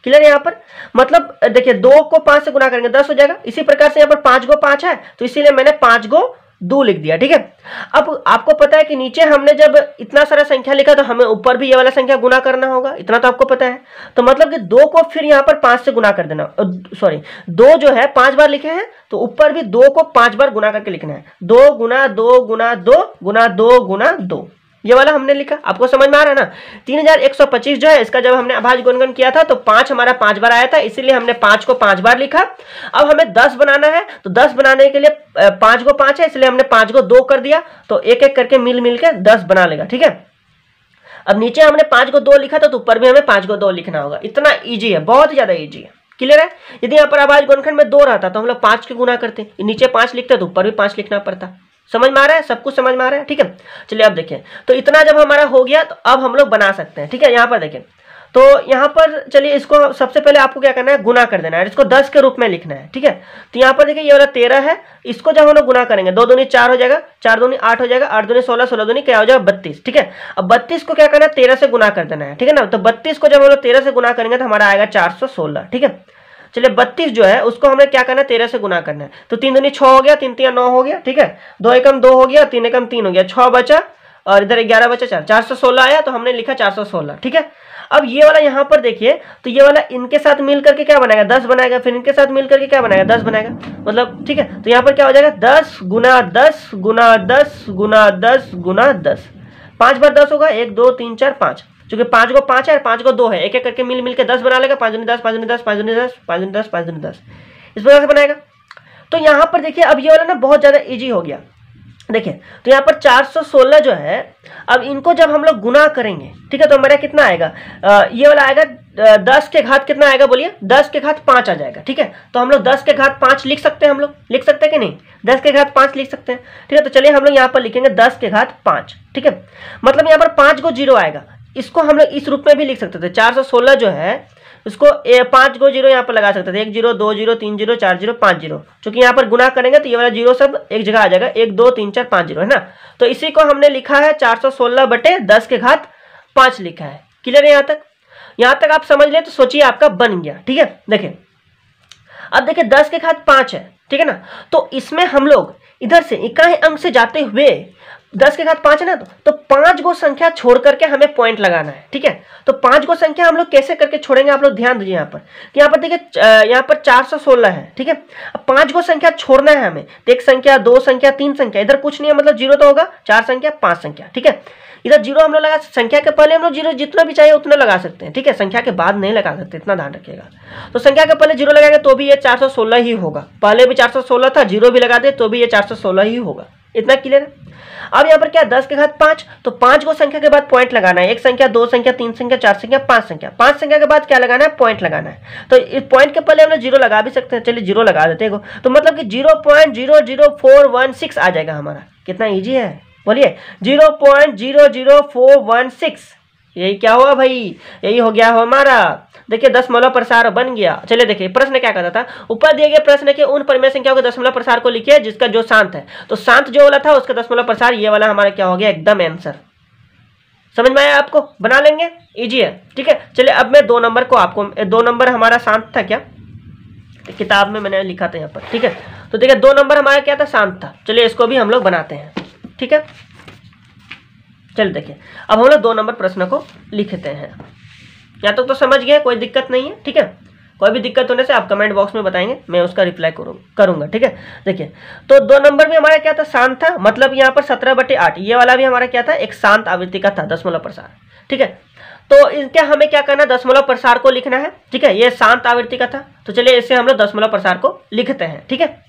क्लियर यहाँ पर? मतलब देखिए दो को पांच से गुना करेंगे दस हो जाएगा। इसी प्रकार से यहाँ पर पांच गो पांच है तो इसीलिए मैंने पांच गो दो लिख दिया, ठीक है। अब आपको पता है कि नीचे हमने जब इतना सारा संख्या लिखा तो हमें ऊपर भी ये वाला संख्या गुना करना होगा, इतना तो आपको पता है। तो मतलब कि दो को फिर यहाँ पर पांच से गुना कर देना, सॉरी दो जो है पांच बार लिखे हैं तो ऊपर भी दो को पांच बार गुना करके लिखना है। दो गुना दो गुना दो गुना दो गुना दो, ये वाला हमने लिखा। आपको समझ में आ रहा है ना? तीन हजार एक सौ पच्चीस जो है इसका जब हमने अभाज्य गुणनखंड किया था तो पांच हमारा पांच बार आया था, इसीलिए हमने पांच को पांच बार लिखा। अब हमें दस बनाना है तो दस बनाने के लिए पांच को पांच है इसलिए हमने पांच को दो कर दिया, तो एक एक करके मिल मिल के दस बना लेगा, ठीक है। अब नीचे हमने पांच को दो लिखा था तो ऊपर भी हमें पांच को दो लिखना होगा। इतना ईजी है, बहुत ही ज्यादा ईजी है, क्लियर है। यदि यहाँ पर अभाज्य गुणनखंड में दो रहता तो हम लोग पांच के गुना करते, नीचे पांच लिखते तो ऊपर भी पांच लिखना पड़ता। समझ में आ रहा है? सब कुछ समझ में आ रहा है, ठीक है। चलिए अब देखिए, तो इतना जब हमारा हो गया तो अब हम लोग बना सकते हैं, ठीक है। यहाँ पर देखिए, तो यहाँ पर चलिए इसको सबसे पहले आपको क्या करना है, गुना कर देना है, इसको दस के रूप में लिखना है, ठीक है। तो यहाँ पर देखिए ये वाला तेरह है, इसको जब हम लोग गुना करेंगे दो दूनी चार हो जाएगा, चार दूनी आठ हो जाएगा, आठ दूनी सोलह, सोलह दूनी क्या हो जाएगा बत्तीस, ठीक है। अब बत्तीस को क्या करना है, तेरह से गुना कर देना है, ठीक है ना। तो बत्तीस को जब हम लोग तेरह से गुना करेंगे तो हमारा आएगा चार सौ सोलह, ठीक है। चलिए बत्तीस जो है उसको हमें क्या करना है, तेरह से गुना करना है। तो तीन दूनी छह हो गया, तीन तीन नौ हो गया, ठीक है। दो एकम दो हो गया, तीन एकम तीन हो गया, छह बचा और इधर ग्यारह बचा, चार चार सौ सोलह आया तो हमने लिखा चार सौ सोलह, ठीक है। अब ये वाला यहाँ पर देखिए, तो ये वाला इनके साथ मिल करके क्या बनाएगा, दस बनाएगा, फिर इनके साथ मिल करके क्या बनाएगा, दस बनाएगा, मतलब ठीक है। तो यहाँ पर क्या हो जाएगा, दस गुना दस गुना दस गुना दस गुना दस, पांच बार दस होगा, एक दो तीन चार पांच, क्योंकि पांच को पांच है पांच को दो है, एक एक करके मिल मिल के दस बना लेगा, पांच दूनी दस, पांच दूनी दस, पांच दूनी दस, पांच दूनी दस, पांच दूनी दस, इस प्रकार से बनाएगा। तो यहाँ पर देखिए अब ये वाला ना बहुत ज्यादा इजी हो गया। देखिए तो यहाँ पर चार सौ सोलह जो है, अब इनको जब हम लोग गुना करेंगे, ठीक है, तो हमारा कितना आएगा, आ, ये वाला आएगा दस के घात कितना आएगा बोलिए, दस के घात पांच आ जाएगा, ठीक है। तो हम लोग दस के घात पांच लिख सकते हैं, हम लोग लिख सकते हैं कि नहीं, दस के घात पांच लिख सकते हैं, ठीक है। तो चलिए हम लोग यहाँ पर लिखेंगे दस के घात पांच, ठीक है। मतलब यहाँ पर पांच को जीरो आएगा, इसको हम लोग इस रूप में भी लिख सकते थे, चार सौ सोलह जो है इसको पांच को जीरो यहाँ पर लगा सकते थे, एक जीरो दो जीरो तीन जीरो चार जीरो पांच जीरो, क्योंकि यहाँ पर गुना करेंगे तो ये वाला जीरो सब एक जगह आ जाएगा, एक दो तीन चार पांच जीरो, है ना। तो इसी को हमने लिखा है चार सौ सोलह बटे दस के घात पांच लिखा है। क्लियर है यहाँ तक? यहाँ तक आप समझ ले तो सोचिए आपका बन गया, ठीक है। देखिए अब देखिए दस के घात पांच है, ठीक है ना। तो इसमें हम लोग इधर से इकाई अंक से जाते हुए दस के घात पांच है ना, तो, तो पांच गो संख्या छोड़ करके हमें पॉइंट लगाना है, ठीक है। तो पांच गो संख्या हम लोग कैसे करके छोड़ेंगे, आप लोग ध्यान दीजिए यहाँ पर। यहाँ पर देखिए यहाँ पर चार सौ सोलह है, ठीक है। अब पांच गो संख्या छोड़ना है हमें, तो एक संख्या दो संख्या तीन संख्या, इधर कुछ नहीं है मतलब जीरो तो होगा, चार संख्या पांच संख्या, ठीक है। इधर जीरो हम लोग लगा, संख्या के पहले हम लोग जीरो जितना भी चाहिए उतना लगा सकते हैं, ठीक है। संख्या के बाद नहीं लगा सकते, इतना ध्यान रखिएगा। तो संख्या के पहले जीरो लगाएंगे तो भी ये चार सौ सोलह ही होगा, पहले भी चार सौ सोलह था, जीरो भी लगा दे तो भी ये चार सौ सोलह ही होगा। इतना क्लियर है? अब यहाँ पर क्या दस के घात पांच, तो पांच को संख्या के बाद पॉइंट लगाना है, एक संख्या दो संख्या तीन संख्या चार संख्या पांच संख्या, पांच संख्या के बाद क्या लगाना है, पॉइंट लगाना है। तो इस पॉइंट के पहले हम लोग जीरो लगा भी सकते हैं, चलिए जीरो लगा देते हैं। तो मतलब कि zero point zero zero four one six आ जाएगा हमारा। कितना ईजी है बोलिए, zero point zero zero four one six, यही क्या हुआ भाई, यही हो गया हमारा। देखिए दशमलव प्रसार बन गया। चलिए देखिए प्रश्न क्या कहता था, ऊपर दिए गए प्रश्न के उन परिमेय संख्याओं के दशमलव प्रसार को लिखिए जिसका जो शांत है। तो शांत जो वाला था उसका दशमलव प्रसार ये वाला हमारा क्या हो गया, एकदम आंसर। समझ में आया आपको? बना लेंगे, इजी है, ठीक है। चलिए अब मैं दो नंबर को आपको, दो नंबर हमारा शांत था क्या, किताब में मैंने लिखा था यहाँ पर, ठीक है। तो देखिए दो नंबर हमारा क्या था, शांत था। चलिए इसको भी हम लोग बनाते हैं, ठीक है। चलिए देखिए अब हम लोग दो नंबर प्रश्न को लिखते हैं। यहाँ तक तो, तो समझ गए, कोई दिक्कत नहीं है, ठीक है। कोई भी दिक्कत होने से आप कमेंट बॉक्स में बताएंगे, मैं उसका रिप्लाई करूंगा, ठीक है। देखिए तो दो नंबर में हमारा क्या था, शांत था, मतलब यहाँ पर सत्रह बटे आठ, ये वाला भी हमारा क्या था, एक शांत आवृत्ति का था दशमलव प्रसार, ठीक है। तो इनके हमें क्या करना है, दशमलव प्रसार को लिखना है, ठीक है। ये शांत आवृत्ति का था, तो चलिए इसे हम लोग दशमलव प्रसार को लिखते हैं, ठीक है।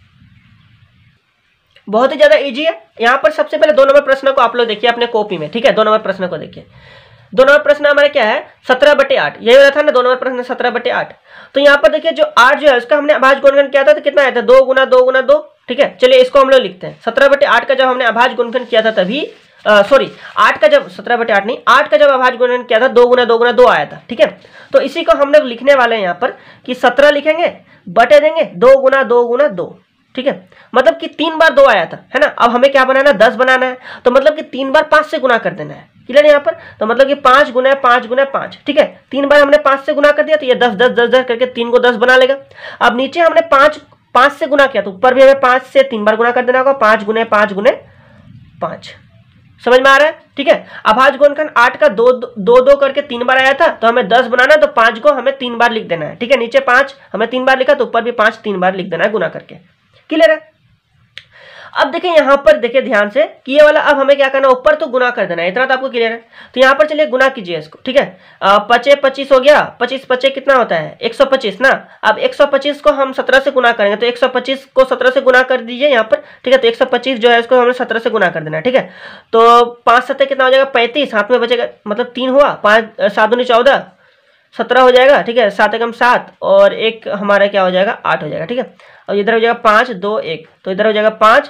बहुत ही ज्यादा इजी है। यहाँ पर सबसे पहले दो नंबर प्रश्न को आप लोग देखिए अपने कॉपी में, ठीक है। दो नंबर प्रश्न को देखिए, दो नंबर प्रश्न हमारे क्या है, सत्रह बटे आठ, यही वाला था ना दो नंबर प्रश्न, सत्रह बटे आठ। तो यहाँ पर देखिए जो आठ जो है उसका हमने अभाज्य गुणनखंड किया था, तो कितना आया था, दो गुना दो गुना दो, ठीक है। चलिए इसको हम लोग लिखते हैं। सत्रह बटे आठ का जब हमने अभाज्य गुणनखंड किया था तभी, सॉरी आठ का जब, सत्रह बटे आठ नहीं, आठ का जब अभाज्य गुणनखंड किया था दो गुना दो गुना दो आया था, ठीक है। तो इसी को हम लोग लिखने वाले हैं यहाँ पर कि सत्रह लिखेंगे, बटे देंगे दो गुना दो गुना दो, ठीक है। मतलब कि तीन बार दो आया था, है ना। अब हमें क्या बनाना है, दस बनाना है, तो मतलब कि तीन बार पांच से गुना कर देना है, क्लियर यहाँ पर। तो मतलब कि पाँच गुना पाँच गुना पाँच, ठीक है, तीन बार हमने पाँच से गुना कर दिया तो ये दस दस दस दस करके तीन को दस बना लेगा। अब नीचे हमने पाँच पाँच से गुना किया तो ऊपर भी हमें पाँच से तीन बार गुना कर देना होगा, पाँच गुने पाँच गुने पाँच। समझ में आ रहा है, ठीक है। अभाज्य गुणनखंड आठ का दो दो दो करके तीन बार आया था तो हमें दस बनाना है, तो पाँच को हमें तीन बार लिख देना है, ठीक है। नीचे पाँच हमें तीन बार लिखा तो ऊपर भी पाँच तीन बार लिख देना है गुना करके। क्लियर है। अब देखिए यहाँ पर देखिए ध्यान से कि ये वाला अब हमें क्या करना है, ऊपर तो गुना कर देना है, इतना तो आपको क्लियर है। तो यहाँ पर चलिए गुना कीजिए इसको, ठीक है। पचे पच्चीस हो गया, पच्चीस पचे कितना होता है एक सौ पच्चीस ना। अब एक सौ पच्चीस को हम सत्रह से गुना करेंगे तो एक सौ पच्चीस को सत्रह से गुना कर दीजिए यहाँ पर, ठीक है। तो एक सौ पच्चीस जो है इसको हमें सत्रह से गुना कर देना है, ठीक है। तो पाँच सत्तर कितना हो जाएगा पैंतीस, हाथ में बचेगा मतलब तीन हुआ, पाँच सात दूनी चौदह, सत्रह हो जाएगा, ठीक है। सात एकम सात और एक हमारा क्या हो जाएगा आठ हो जाएगा, ठीक है। और इधर हो जाएगा पाँच दो एक, तो इधर हो जाएगा पाँच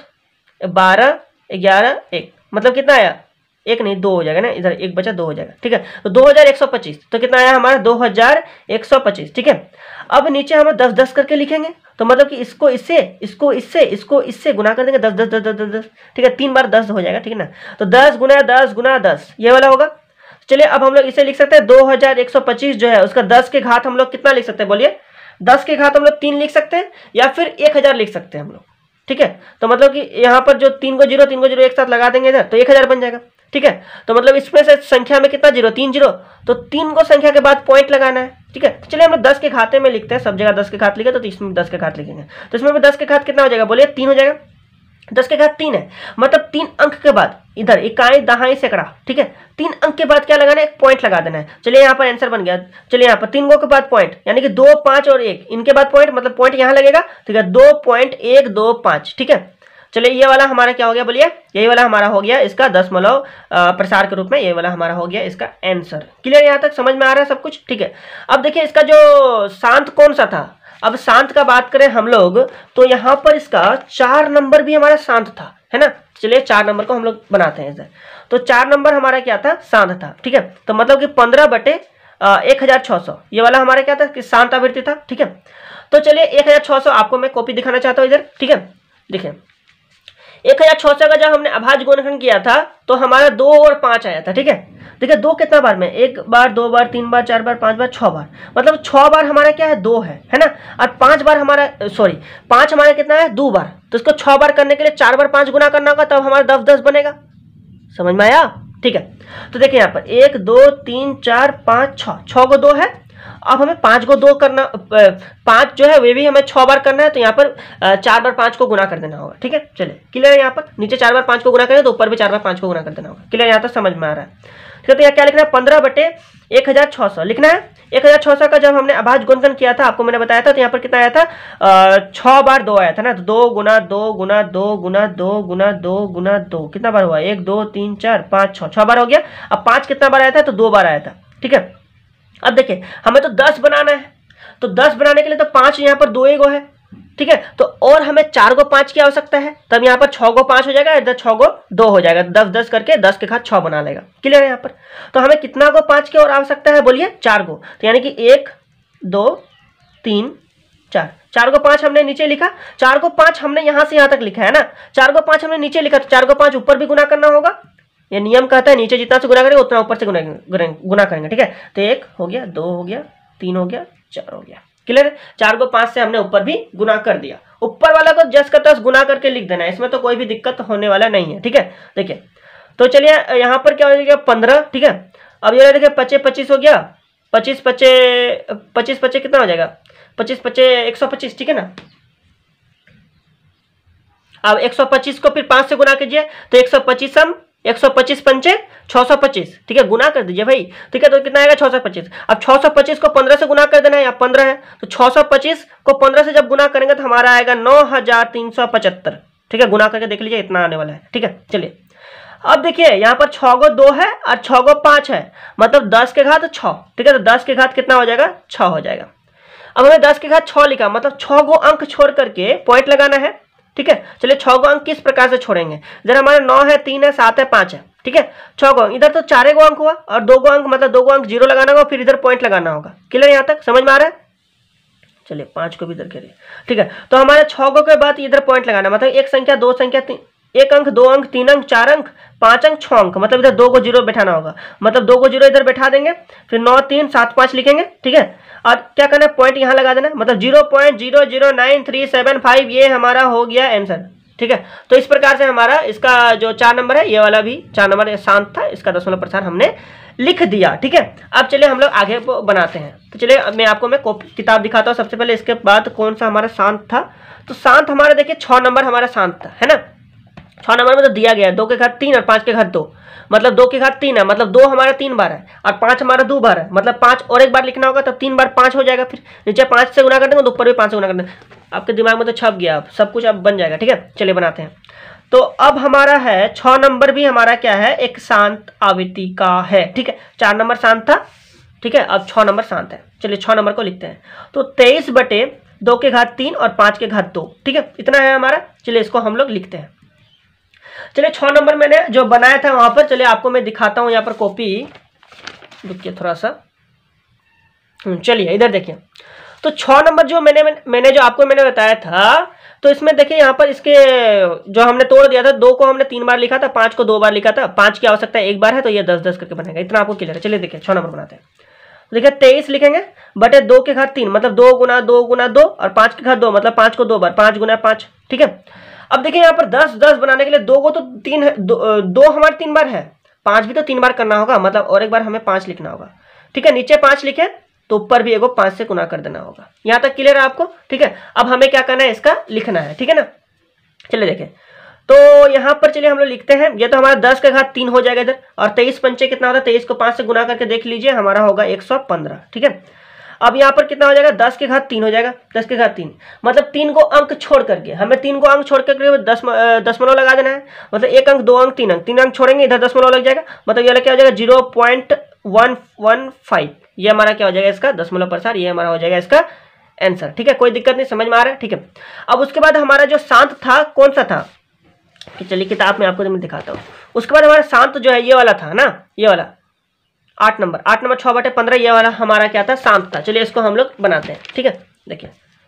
बारह ग्यारह एक, मतलब कितना आया एक नहीं दो हो जाएगा ना, इधर एक बचा दो हो जाएगा, ठीक है। तो दो हजार एक सौ पच्चीस, तो कितना आया हमारा दो हजार एक सौ पच्चीस, ठीक है। अब नीचे हम दस दस करके लिखेंगे तो मतलब कि इसको इससे इसको इससे इसको इससे गुना कर देंगे, दस दस दस दस दस दस, ठीक है। तीन बार दस हो जाएगा, ठीक है ना। तो दस गुना दस गुना दस ये वाला होगा। चलिए अब हम लोग इसे लिख सकते हैं दो हजार एक सौ पच्चीस जो है उसका दस के घात हम लोग कितना लिख सकते हैं बोलिए, दस के घात हम लोग तीन लिख सकते हैं या फिर एक हजार लिख सकते हैं हम लोग, ठीक है। तो मतलब कि यहाँ पर जो तीन को जीरो तीन को जीरो एक साथ लगा देंगे इधर तो एक हजार बन जाएगा, ठीक है। तो मतलब इसमें से संख्या में कितना जीरो, तीन जीरो, तो तीन को संख्या के बाद पॉइंट लगाना है, ठीक है। तो चलिए हम लोग दस के खाते में लिखते हैं, सब जगह दस के घात लिखे तो इसमें दस के घात लिखेंगे। तो इसमें भी दस के घात कितना हो जाएगा बोलिए, तीन हो जाएगा। दस के घात तीन है, मतलब तीन अंक के बाद इधर इकाई दहाई सैकड़ा, ठीक है। तीन अंक के बाद क्या लगाना है, एक पॉइंट लगा देना है। चलिए यहाँ पर आंसर बन गया। चलिए यहाँ पर तीन गो के बाद पॉइंट यानी कि दो पांच और एक, इनके बाद पॉइंट मतलब पॉइंट यहाँ लगेगा, ठीक है। दो पॉइंट एक दो पांच, ठीक है। चलिए ये वाला हमारा क्या हो गया बोलिए, यही वाला हमारा हो गया इसका दशमलव प्रसार के रूप में, ये वाला हमारा हो गया इसका आंसर। क्लियर, यहाँ तक समझ में आ रहा है सब कुछ, ठीक है। अब देखिए इसका जो शांत कौन सा था, अब शांत का बात करें हम लोग तो यहाँ पर इसका चार नंबर भी हमारा शांत था, है ना। चलिए चार नंबर को हम लोग बनाते हैं इधर। तो चार नंबर हमारा क्या था, शांत था, ठीक है। तो मतलब कि पंद्रह बटे एक हजार छः सौ ये वाला हमारा क्या था कि शांत आवृत्ति था, ठीक है। तो चलिए एक हजार छः सौ आपको मैं कॉपी दिखाना चाहता हूँ इधर, ठीक है। देखिए एक हजार छः सौ का जब हमने अभाज्य गुणनखंड किया था तो हमारा दो और पाँच आया था, ठीक है। देखिए दो कितना बार में, एक बार दो बार तीन बार चार बार पांच बार छह बार, मतलब छह बार हमारा क्या है दो है, है ना। और पांच बार हमारा सॉरी पांच हमारा कितना है दो बार, तो इसको छह बार करने के लिए चार बार पांच गुना करना होगा तब हमारा दस दस बनेगा। समझ में आया, ठीक है। तो देखिए यहाँ पर एक दो तीन चार पाँच छः, छः को दो है। अब हमें पाँच को दो करना, पाँच जो है वे भी हमें छः बार करना है, तो यहाँ पर चार बार पाँच को गुना कर देना होगा, ठीक है। चलिए क्लियर है, यहाँ पर नीचे चार बार पाँच को गुना करें तो ऊपर भी चार बार पाँच को गुना कर देना होगा। क्लियर, यहाँ तक समझ में आ रहा है, ठीक है। तो यहाँ क्या लिखना है, पंद्रह बटे एक हजार छः सौ लिखना है। एक हजार छः सौ का जब हमने अभाज्य गुणनखंड किया था आपको मैंने बताया था, तो यहाँ पर कितना आया था, छः बार दो आया था ना। तो दो गुना दो गुना दो गुना दो गुना दो गुना दो कितना बार हुआ, एक दो तीन चार पाँच छः, छः बार हो गया। अब पाँच कितना बार आया था, तो दो बार आया था, ठीक है। अब देखिए हमें तो दस बनाना है, तो दस बनाने के लिए तो पाँच यहाँ पर दो एगो है, ठीक है। तो और हमें चार गो पाँच की आवश्यकता है, तब यहाँ पर छः गो पाँच हो जाएगा, इधर छः गो दो हो जाएगा, दस दस करके दस के घात छः बना लेगा। क्लियर है यहाँ पर। तो हमें कितना गो पाँच की और आवश्यकता है बोलिए, चार गो। तो यानी कि एक दो तीन चार, चार गो पाँच हमने नीचे लिखा, चार गो पाँच हमने यहाँ से यहाँ तक लिखा है ना। चार गो पाँच हमने नीचे लिखा तो चार गो पाँच ऊपर भी गुना करना होगा, ये नियम कहता है नीचे जितना से गुना करेंगे उतना ऊपर से गुना गुना करेंगे, ठीक है। तो एक हो गया, दो हो गया, तीन हो गया, चार हो गया। क्लियर है, चार को पांच से हमने ऊपर भी गुना कर दिया, ऊपर वाला को जस का तस गुना करके लिख देना है, इसमें तो कोई भी दिक्कत होने वाला नहीं है, ठीक है। देखिए तो चलिए यहाँ पर क्या हो गया, पंद्रह, ठीक है। अब ये देखिए पच्चीस पच्चीस हो गया, पच्चीस पच्चे पच्चीस पच्चे कितना हो जाएगा, पच्चीस पच्चे एक सौ पच्चीस, ठीक है ना। अब एक सौ पच्चीस को फिर पांच से गुना कीजिए तो एक सौ पच्चीस हम एक सौ पच्चीस पंचे छः सौ पच्चीस, ठीक है, गुना कर दीजिए भाई, ठीक है। तो कितना आएगा छः सौ पच्चीस। अब छः सौ पच्चीस को पंद्रह से गुना कर देना है, या पंद्रह है तो छः सौ पच्चीस को पंद्रह से जब गुना करेंगे तो हमारा आएगा नौ हजार तीन सौ पचहत्तर, ठीक है। गुना करके देख लीजिए इतना आने वाला है, ठीक है। चलिए अब देखिए यहाँ पर छः गो दो है और छः गो पाँच है, मतलब दस के घात छः, ठीक है। तो दस के घात कितना हो जाएगा, छः हो जाएगा। अब हमें दस के घात छः लिखा, मतलब छः गो अंक छोड़ करके पॉइंट लगाना है, ठीक है। चलिए छः गो अंक किस प्रकार से छोड़ेंगे, इधर हमारा नौ है, तीन है, सात है, पाँच है, ठीक है। छः गो इधर तो चारे गो अंक हुआ और दो गो अंक मतलब दो गो अंक जीरो लगाना होगा, फिर इधर पॉइंट लगाना होगा। क्लियर, यहाँ तक समझ में आ रहा है। चलिए पाँच को भी इधर करिए, ठीक है। तो हमारे छः गो के बाद इधर पॉइंट लगाना, मतलब एक संख्या दो संख्या तीन एक अंक, दो अंक, तीन अंक, चार अंक, पांच अंक, छह अंक, मतलब इधर दो को जीरो बैठाना होगा, मतलब दो को जीरो इधर बैठा देंगे, फिर नौ तीन सात पांच लिखेंगे, ठीक है। और क्या करना है, पॉइंट यहाँ लगा देना, मतलब zero point zero zero nine three seven five ये हमारा हो गया आंसर, ठीक है। तो इस प्रकार से हमारा इसका जो चार नंबर है, ये वाला भी चार नंबर शांत था, इसका दशमलव प्रसार हमने लिख दिया, ठीक है। अब चलिए हम लोग आगे बनाते हैं। तो चलिए अब मैं आपको मैं किताब दिखाता हूँ सबसे पहले, इसके बाद कौन सा हमारा शांत था। तो शांत हमारा देखिए छह नंबर हमारा शांत था, है ना। छह नंबर में तो दिया गया है दो के घात तीन और पांच के घात दो, मतलब दो के घात तीन है, मतलब दो हमारा तीन बार है और पांच हमारा दो बार है, मतलब पांच और एक बार लिखना होगा, तब तीन बार पांच हो जाएगा, फिर नीचे पांच से गुना कर देंगे तो ऊपर भी पांच से गुना कर देंगे। आपके दिमाग में तो छप गया, अब सब कुछ अब बन जाएगा, ठीक है। चलिए बनाते हैं। तो अब हमारा है छह नंबर भी हमारा क्या है, एक शांत आवृत्ति का है, ठीक है। चार नंबर शांत था, ठीक है, अब छह नंबर शांत है। चलिए छह नंबर को लिखते हैं। तो तेईस बटे दो के घात तीन और पांच के घात दो, ठीक है, इतना है हमारा। चलिए इसको हम लोग लिखते हैं। चलिए छह नंबर मैंने जो बनाया था वहां पर, चलिए आपको मैं दिखाता हूं यहाँ पर कॉपी, रुकिए थोड़ा सा, चलिए इधर देखिए। तो छह नंबर जो मैंने मैंने जो आपको मैंने बताया था, तो इसमें देखिए यहाँ पर इसके जो हमने तोड़ दिया था, दो को हमने तीन बार लिखा था, पांच को दो बार लिखा था, पांच की आवश्यकता एक बार है, तो ये दस दस करके बनेगा, इतना आपको क्लियर है। चलिए देखिए छह नंबर बनाते हैं। देखिए तेईस लिखेंगे बटे दो के घात तीन, मतलब दो गुना दो गुना दो, और पांच के घात दो, मतलब पांच को दो बार, पांच गुना पांच, ठीक है। अब देखिए यहाँ पर दस दस बनाने के लिए दो को तो तीन है, दो, दो हमारे तीन बार है, पांच भी तो तीन बार करना होगा, मतलब और एक बार हमें पांच लिखना होगा, ठीक है। नीचे पांच लिखे तो ऊपर भी एगो पांच से गुना कर देना होगा। यहाँ तक क्लियर है आपको, ठीक है। अब हमें क्या करना है, इसका लिखना है, ठीक है ना। चलिए देखें, तो यहाँ पर चलिए हम लोग लिखते हैं। ये तो हमारा दस के घात तीन हो जाएगा इधर, और तेईस पंचे कितना होता है, तेईस को पांच से गुना करके देख लीजिए, हमारा होगा एक सौ पंद्रह, ठीक है। अब यहाँ पर कितना हो जाएगा, दस के घात तीन हो जाएगा, दस के घात तीन, मतलब तीन को अंक छोड़ करके, हमें तीन को अंक छोड़ करके दस दशमलव लगा देना है, मतलब एक अंक, दो अंक, तीन अंक, तीन अंक छोड़ेंगे, इधर दशमलव लग जाएगा, मतलब ये क्या हो जाएगा zero point one one five, ये हमारा क्या हो जाएगा, इसका दशमलव प्रसार, ये हमारा हो जाएगा इसका आंसर, ठीक है। कोई दिक्कत नहीं, समझ में आ रहा है, ठीक है। अब उसके बाद हमारा जो शांत था कौन सा था, कि चलिए किताब में आपको मैं दिखाता हूँ। उसके बाद हमारा शांत जो है ये वाला था ना, ये वाला आठ नंबर, आठ नंबर छः बटे पंद्रह, ये वाला हमारा क्या था, शांत था। चलिए इसको हम लोग बनाते हैं, ठीक है। देखिए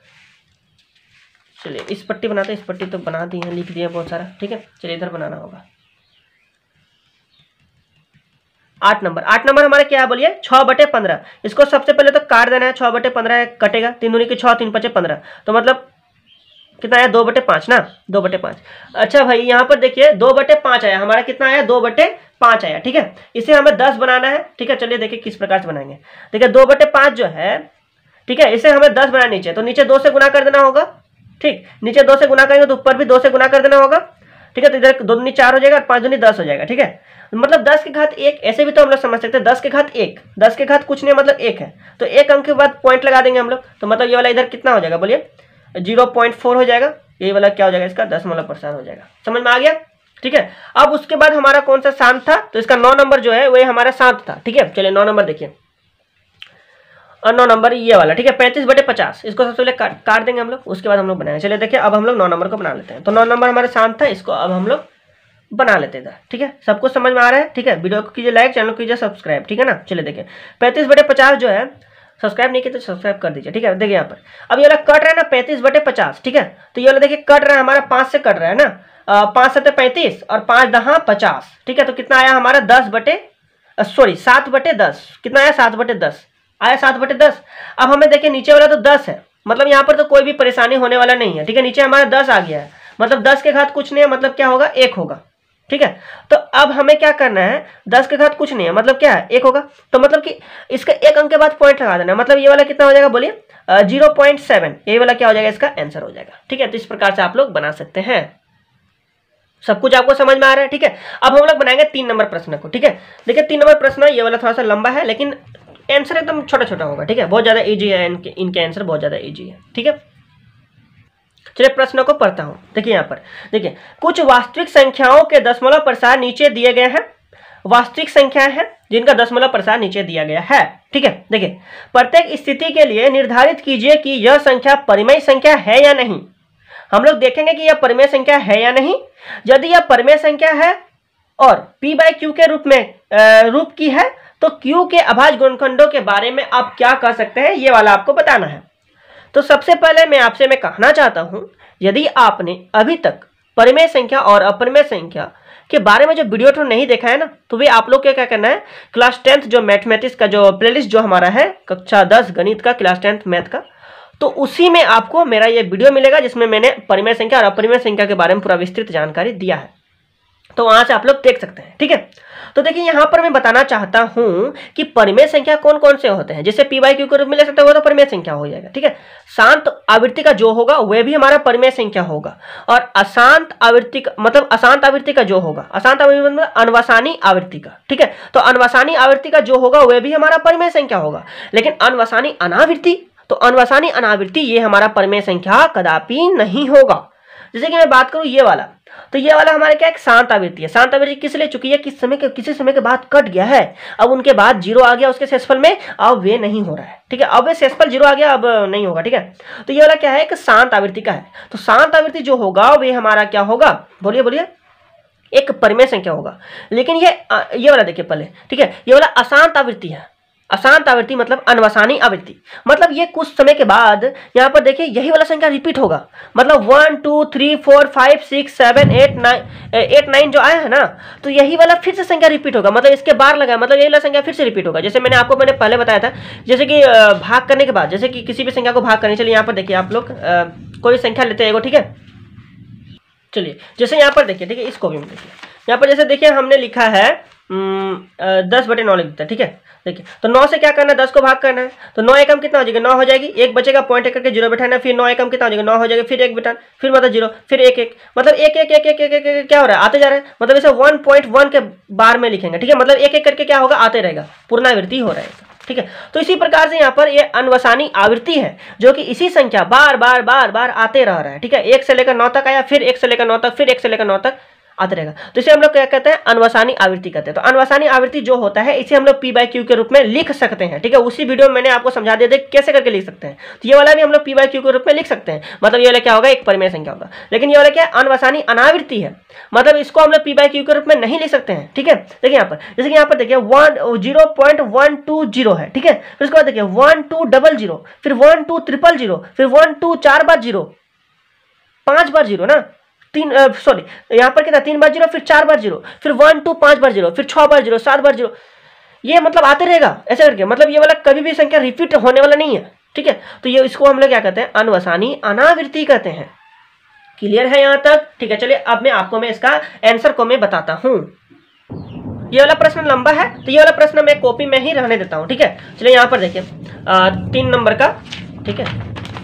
चलिए इस पट्टी बनाते हैं, इस पट्टी तो बना दी है, लिख दिया बहुत सारा, ठीक है। चलिए इधर बनाना होगा आठ नंबर। आठ नंबर हमारा क्या है बोलिए, छः बटे पंद्रह। इसको सबसे पहले तो काट देना है, छः बटे पंद्रह कटेगा, तीन दूनी की छः, तीन पचे पंद्रह, तो मतलब कितना आया, दो बटे पाँच ना, दो बटे पाँच। अच्छा भाई यहाँ पर देखिए दो बटे पाँच आया, हमारा कितना आया, दो बटे पाँच आया, ठीक है। इसे हमें दस बनाना है, ठीक है। चलिए देखिए किस प्रकार से बनाएंगे। देखिए दो बटे पाँच जो है, ठीक है, इसे हमें दस बनाना नीचे, तो नीचे दो से गुना कर देना होगा, ठीक। नीचे दो से गुना करेंगे तो ऊपर भी दो से गुना कर देना होगा, ठीक है। तो इधर दो दूनी चार हो जाएगा और पाँच दूनी दस हो जाएगा, ठीक है। मतलब दस के घात एक, ऐसे भी तो हम लोग समझ सकते हैं, दस के घात एक, दस के घात कुछ नहीं मतलब एक है, तो एक अंक के बाद पॉइंट लगा देंगे हम लोग, तो मतलब ये वाला इधर कितना हो जाएगा बोलिए, जीरो पॉइंट फोर हो जाएगा, ये वाला क्या हो जाएगा, इसका दशमलव प्रसार हो जाएगा। समझ में आ गया, ठीक है। अब उसके बाद हमारा कौन सा शांत था, तो इसका नौ नंबर जो है वह हमारा शांत था, ठीक है। चलिए नौ नंबर देखिए, और नौ नंबर ये वाला, ठीक है, पैंतीस बटे पचास, इसको सबसे पहले काट काट देंगे हम लोग, उसके बाद हम लोग बनाएंगे। चलिए देखिए अब हम लोग नौ नंबर को बना लेते हैं। तो नौ नंबर हमारे शांत था, इसको अब हम लोग बना लेते हैं, ठीक है। सब कुछ समझ में आ रहा है, ठीक है। वीडियो को कीजिए लाइक, चैनल को कीजिए सब्सक्राइब, ठीक है ना। चलिए देखिए पैंतीस बटे पचास जो है, सब्सक्राइब नहीं किया तो सब्सक्राइब कर दीजिए, ठीक है। देखिए यहाँ पर अब ये वाला कट रहा है ना, पैंतीस बटे पचास, ठीक है। तो ये वाला देखिए कट रहा है हमारा, पाँच से कट रहा है ना, पाँच सत्तर पैंतीस और पाँच दहा पचास, ठीक है। तो कितना आया हमारा, दस बटे सॉरी सात बटे दस, कितना आया, सात बटे दस आया, सात बटे दस। अब हमें देखिए नीचे वाला तो दस है, मतलब यहाँ पर तो कोई भी परेशानी होने वाला नहीं है, ठीक है। नीचे हमारा दस आ गया है, मतलब दस के घात कुछ नहीं है, मतलब क्या होगा, एक होगा, ठीक है। तो अब हमें क्या करना है, दस के घात कुछ नहीं है, मतलब क्या है, एक होगा, तो मतलब कि इसका एक अंक के बाद पॉइंट लगा देना, मतलब ये वाला कितना हो जाएगा बोलिए, जीरो पॉइंट सेवन, ये वाला क्या हो जाएगा, इसका आंसर हो जाएगा, ठीक है। तो इस प्रकार से आप लोग बना सकते हैं। सब कुछ आपको समझ में आ रहा है, ठीक है। अब हम लोग बनाएंगे तीन नंबर प्रश्न को, ठीक है। देखिए तीन नंबर प्रश्न ये वाला थोड़ा सा लंबा है, लेकिन आंसर एकदम छोटा छोटा होगा, ठीक है। बहुत ज्यादा इजी है, इनके इनके आंसर बहुत ज्यादा इजी है, ठीक है। चलिए प्रश्नों को पढ़ता हूं। देखिए यहाँ पर देखिए, कुछ वास्तविक संख्याओं के दशमलव प्रसार नीचे दिए गए हैं। वास्तविक संख्याएं हैं जिनका दशमलव प्रसार नीचे दिया गया है, ठीक है। देखिए प्रत्येक स्थिति के लिए निर्धारित कीजिए कि यह संख्या परिमेय संख्या है या नहीं। हम लोग देखेंगे कि यह परिमेय संख्या है या नहीं। यदि यह परिमेय संख्या है और p बाई क्यू के रूप में रूप की है, तो q के अभाज्य गुणनखंडों के बारे में आप क्या कह सकते हैं, ये वाला आपको बताना है। तो सबसे पहले मैं आपसे मैं कहना चाहता हूं, यदि आपने अभी तक परिमेय संख्या और अपरिमेय संख्या के बारे में जो वीडियो तो नहीं देखा है ना, तो भी आप लोग क्या क्या करना है, क्लास टेंथ जो मैथमेटिक्स का जो प्लेलिस्ट जो हमारा है कक्षा दस गणित का, क्लास टेंथ मैथ का, तो उसी में आपको मेरा ये वीडियो मिलेगा जिसमें मैंने परिमेय संख्या और अपरिमेय संख्या के बारे में पूरा विस्तृत जानकारी दिया है, तो वहां से आप लोग देख सकते हैं। ठीक है, तो देखिए यहां पर मैं बताना चाहता हूं कि परिमेय संख्या कौन कौन से होते हैं। जैसे पी बाई क्यू के रूप में ले सकते हो तो परिमेय संख्या हो जाएगा। ठीक है, शांत आवृत्ति का जो होगा वह भी हमारा परिमेय संख्या होगा, और अशांत आवृत्ति का मतलब अशांत आवृत्ति का जो होगा, अशांत आवृत्ति मतलब अनवसानी आवृत्ति का। ठीक है, तो अनवसानी आवृत्ति का जो होगा वह भी हमारा परिमेय संख्या होगा। लेकिन अनवसानी अनावृत्ति, तो अनवसानी अनावृत्ति ये हमारा परिमेय संख्या कदापि नहीं होगा। जैसे कि मैं बात करूं ये वाला, तो ये वाला हमारे क्या एक शांत आवृत्ति है। शांत आवृत्ति किस लिए, चूंकि ये किस समय के किसी समय के बाद कट गया है, अब उनके बाद जीरो आ गया उसके शेषफल में, अब वे नहीं हो रहा है। ठीक है, अब वे शेषफल जीरो आ गया, अब नहीं होगा। ठीक है, तो ये वाला क्या है, एक शांत आवृत्ति का है। तो शांत आवृत्ति जो होगा वे हमारा क्या होगा, बोलिए बोलिए, एक परिमेय संख्या होगा। लेकिन ये ये वाला देखिए पहले, ठीक है, ये वाला अशांत आवृत्ति है। अशांत आवृत्ति मतलब अनवसानी आवृत्ति, मतलब ये कुछ समय के बाद यहाँ पर देखिए यही वाला संख्या रिपीट होगा। मतलब one two three four five six seven eight nine eight nine जो आया है ना, तो यही वाला फिर से संख्या रिपीट होगा। मतलब इसके बार लगा, मतलब यही वाला संख्या फिर से रिपीट होगा। जैसे मैंने आपको मैंने पहले बताया था, जैसे कि भाग करने के बाद, जैसे कि किसी भी संख्या को भाग करने, चलिए यहाँ पर देखिए आप लोग कोई संख्या लेते हैं, ठीक है, चलिए जैसे यहाँ पर देखिए, ठीक है, इसको भी देखिए यहाँ पर, जैसे देखिए हमने लिखा है दस बटे नौ लिख देता है। ठीक है, देखिए तो नौ से क्या करना है, दस को भाग करना है, तो नौ एकम कितना हो जाएगा, नौ हो जाएगी, एक बचेगा, पॉइंट एक करके जीरो बैठाना, फिर नौ एकम कितना हो जाएगा, नौ हो जाएगा, फिर एक बैठाना, फिर मतलब जीरो, फिर एक एक, मतलब एक एक एक एक एक एक, एक क्या हो रहा है, आते जा रहा है। मतलब इसे वन पॉइंट वन के बार में लिखेंगे। ठीक है, मतलब एक एक करके क्या होगा, आते रहेगा, पूर्णावृत्ति हो रहेगा। ठीक है, तो इसी प्रकार से यहाँ पर ये अनवसानी आवृत्ति है, जो कि इसी संख्या बार बार बार बार आते रह रहा है। ठीक है, एक से लेकर नौ तक आया, फिर एक से लेकर नौ तक, फिर एक से लेकर नौ तक आते रहेगा, तो इसे हम लोग क्या कहते हैं, अनवसानी आवृत्ति कहते हैं। तो अनवसानी आवृत्ति जो होता है इसे हम लोग पी बाई क्यू के रूप में लिख सकते हैं। ठीक है, उसी वीडियो में मैंने आपको समझा दिया था कैसे करके लिख सकते हैं। तो ये वाला भी हम लोग पी बाई क्यू के रूप में लिख सकते हैं। मतलब ये वाला क्या होगा, एक परिमेय संख्या होगा। लेकिन ये वाला क्या है, अनवसानी अनावृत्ति है, मतलब इसको हम लोग पी बाई क्यू के रूप में नहीं लिख सकते हैं। ठीक है, देखिए यहाँ पर, जैसे कि यहाँ पर देखिए one zero point one two zero है। ठीक है, फिर उसके बाद देखिए वन टू डबल जीरो, फिर वन टू ट्रिपल जीरो, फिर वन टू चार बार जीरो, पांच बार जीरो ना, तीन सॉरी यहाँ पर कितना, तीन बार जीरो, फिर चार बार जीरो, फिर वन टू पांच बार जीरो, फिर छह बार जीरो, सात बार जीरो, ये मतलब आते रहेगा ऐसे करके। मतलब ये वाला कभी भी संख्या रिपीट होने वाला नहीं है। ठीक है, तो ये इसको हम लोग क्या कहते हैं, अनवसानी अनावृत्ति कहते हैं। क्लियर है यहाँ तक? ठीक है, चलिए अब मैं आपको मैं इसका आंसर को मैं बताता हूँ। ये वाला प्रश्न लंबा है, तो ये वाला प्रश्न मैं कॉपी में ही रहने देता हूँ। ठीक है, चलिए यहाँ पर देखिए तीन नंबर का, ठीक है,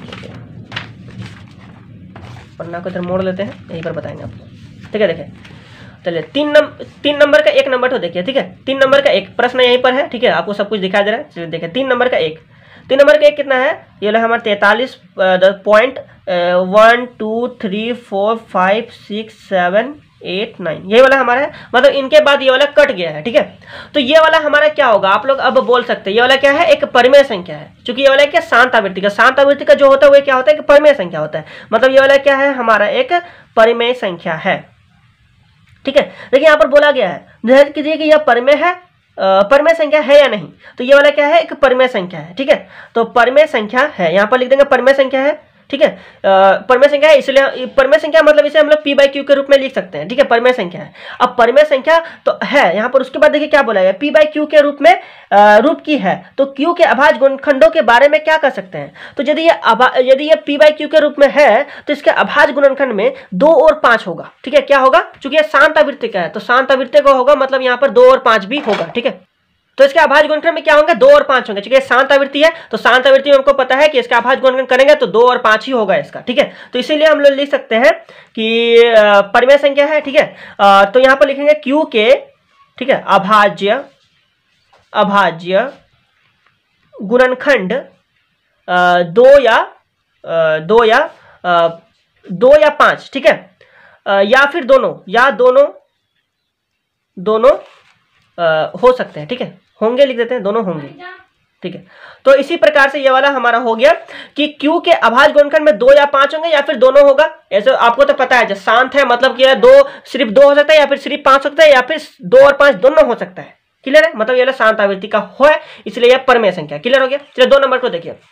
पन्ना को इधर मोड़ लेते हैं, यहीं पर बताएंगे आपको। ठीक है, देखिए चलिए तीन नंबर तीन नंबर का एक नंबर तो देखिए। ठीक है, तीन नंबर का एक प्रश्न यहीं पर है। ठीक है, आपको सब कुछ दिखाई दे रहा है। चलिए देखिए तीन नंबर का एक, तीन नंबर का एक कितना है, ये वाला हमारा तैंतालीस point one two three four five six seven eight nine, ये वाला हमारा है। मतलब इनके बाद ये वाला कट गया है। ठीक है, तो ये वाला हमारा क्या होगा, आप लोग अब बोल सकते हैं ये वाला क्या है, एक परिमेय संख्या है। क्योंकि ये वाला क्या, शांत आवृत्ति का, शांत आवृत्ति का जो होता है वो क्या होता है, कि परिमेय संख्या होता है। मतलब ये वाला क्या है, हमारा एक परिमेय संख्या है। ठीक है, देखिए यहाँ पर बोला गया है, ध्यान कीजिए कि यह परिमेय है, परिमेय संख्या है या नहीं। तो ये वाला क्या है, एक परिमेय संख्या है। ठीक है, तो परिमेय संख्या है, यहाँ पर लिख देंगे परिमेय संख्या है। ठीक है, परिमेय संख्या है, इसलिए परिमेय संख्या मतलब इसे हम लोग पी बाई क्यू के रूप में लिख सकते हैं। ठीक है, परिमेय संख्या है। अब परिमेय संख्या तो है यहाँ पर, उसके बाद देखिए क्या बोला गया, पी बाई क्यू के रूप में रूप की है, तो क्यू के अभाज्य गुणनखंडों के बारे में क्या कर सकते हैं। तो यदि ये यदि ये पी बाई क्यू के रूप में है, तो इसके अभाज्य गुणनखंड में दो और पांच होगा। ठीक है, क्या होगा, चूंकि ये शांत आवृत्ति का है, तो शांत आवृत्ति का होगा, मतलब यहाँ पर दो और पांच भी होगा। ठीक है, तो इसके अभाज्य गुणनखंड में क्या होंगे, दो और पांच होंगे। ठीक है, शांत आवृत्ति है, तो शांत आवृत्ति में हमको पता है कि इसका अभाज्य गुणनखंड करेंगे तो दो और पांच ही होगा इसका। ठीक है, तो इसीलिए हम लोग लिख सकते हैं कि परिमेय संख्या है। ठीक है, तो यहाँ पर लिखेंगे क्यू के, ठीक है, अभाज्य अभाज्य गुणनखंड दो या दो या दो या पांच। ठीक है, या फिर दोनों, या दोनों दोनों हो सकते हैं। ठीक है, होंगे लिख देते हैं, दोनों होंगे। ठीक है, तो इसी प्रकार से ये वाला हमारा हो गया कि क्यू के अभाज्य गुणनखंड में दो या पांच होंगे, या फिर दोनों होगा। ऐसे आपको तो पता है, जब शांत है मतलब कि दो सिर्फ दो हो सकता है, या फिर सिर्फ पांच हो सकता है, या फिर दो और पांच दोनों हो सकता है। क्लियर है, मतलब ये शांत आवृत्ति का हो है, इसलिए यह परिमेय संख्या। क्लियर हो गया। चलिए दो नंबर को देखिए,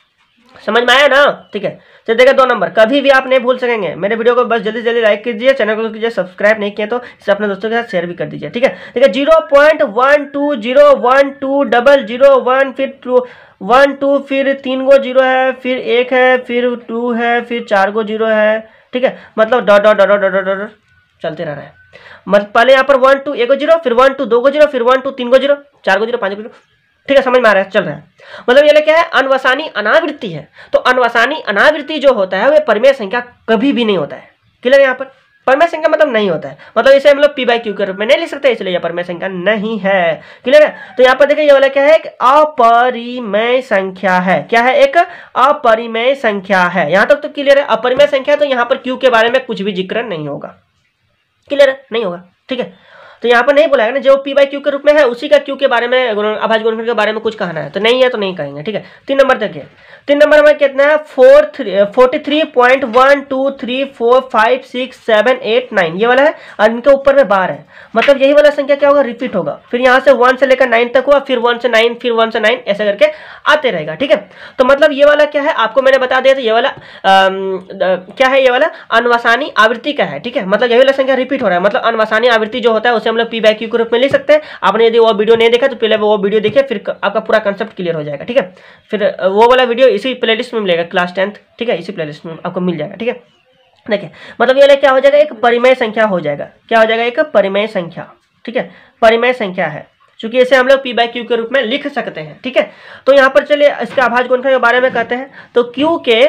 समझ में आया ना? ठीक है, चलिए देखिए दो नंबर, कभी भी आप नहीं भूल सकेंगे। मेरे वीडियो को बस जल्दी जल्दी लाइक कीजिए, चैनल को कीजिए सब्सक्राइब, नहीं किया तो इसे अपने दोस्तों के साथ शेयर भी कर दीजिए। ठीक है, देखिए zero point one two zero one two double zero one, फिर टू वन टू, फिर तीन गो जीरो है, फिर एक है, फिर टू है, फिर चार गो जीरो है। ठीक है, मतलब dot dot dot dot dot dot चलते रह रहा है। मतलब पहले यहाँ पर वन टू एक गो जीरो, फिर वन टू दो गो जीरो, फिर वन टू तीन गो जीरो, चार गो जीरो, पाँच गो जीरो। ठीक है, समझ में आ रहा है, चल रहा है। मतलब ये क्या है, अनवसानी अनावृत्ति है। तो अनवसानी अनावृत्ति जो होता है वह परिमेय संख्या कभी भी नहीं होता है। क्लियर? यहाँ पर परिमेय संख्या मतलब नहीं होता है, मतलब इसे हम लोग पी बाई क्यू के रूप में नहीं लिख सकते, इसलिए यह परिमेय संख्या नहीं है। क्लियर है? तो यहाँ पर देखिए ये वाला क्या है, एक अपरिमेय संख्या है। क्या है? एक अपरिमेय संख्या है। यहाँ तक तो क्लियर है। अपरिमेय संख्या तो यहाँ पर क्यू के बारे में कुछ भी जिक्र नहीं होगा। क्लियर है? नहीं होगा। ठीक है, तो यहाँ पर नहीं बोला है ना, जो पी बाई क्यू के रूप में है उसी का क्यू के बारे में, अभाज्य गुणनखंड के बारे में कुछ कहना है, तो नहीं है तो नहीं कहेंगे। ठीक है, तीन नंबर देखिए, तीन नंबर में कितना है, four three forty three point one two three four five six seven eight nine, ये वाला है, और इनके ऊपर में बार है। मतलब यही वाला संख्या क्या होगा, रिपीट होगा। फिर यहाँ से वन से लेकर नाइन तक हुआ, फिर वन से नाइन, फिर वन से नाइन, ऐसा करके आते रहेगा। ठीक है, तो मतलब ये वाला क्या है, आपको मैंने बता दिया था, ये वाला आम, क्या है, ये वाला अनवसानी आवृत्ति का है। ठीक है, मतलब यही वाला संख्या रिपीट हो रहा है। मतलब अनवसानी आवृत्ति जो होता है उसे हम लोग पी बाई क्यू के रूप में लिख सकते हैं। आपने यदि वो वीडियो नहीं देखा तो पहले वो वीडियो देखिए, फिर आपका पूरा कंसेप्ट क्लियर हो जाएगा। ठीक है, फिर वो वाला वीडियो इसी प्लेलिस्ट में मिलेगा, क्लास टेंथ। ठीक है, इसी प्लेलिस्ट में आपको मिल जाएगा। ठीक है, देखिए मतलब ये क्या हो जाएगा, एक परिमेय संख्या हो जाएगा। क्या हो जाएगा, एक परिमेय संख्या। ठीक है, परिमेय संख्या है, क्योंकि इसे हम लोग पी बाई क्यू के रूप में लिख सकते हैं। ठीक है, तो यहाँ पर चलिए इसके अभाज्य गुणनखंड के बारे में कहते हैं। तो क्यू के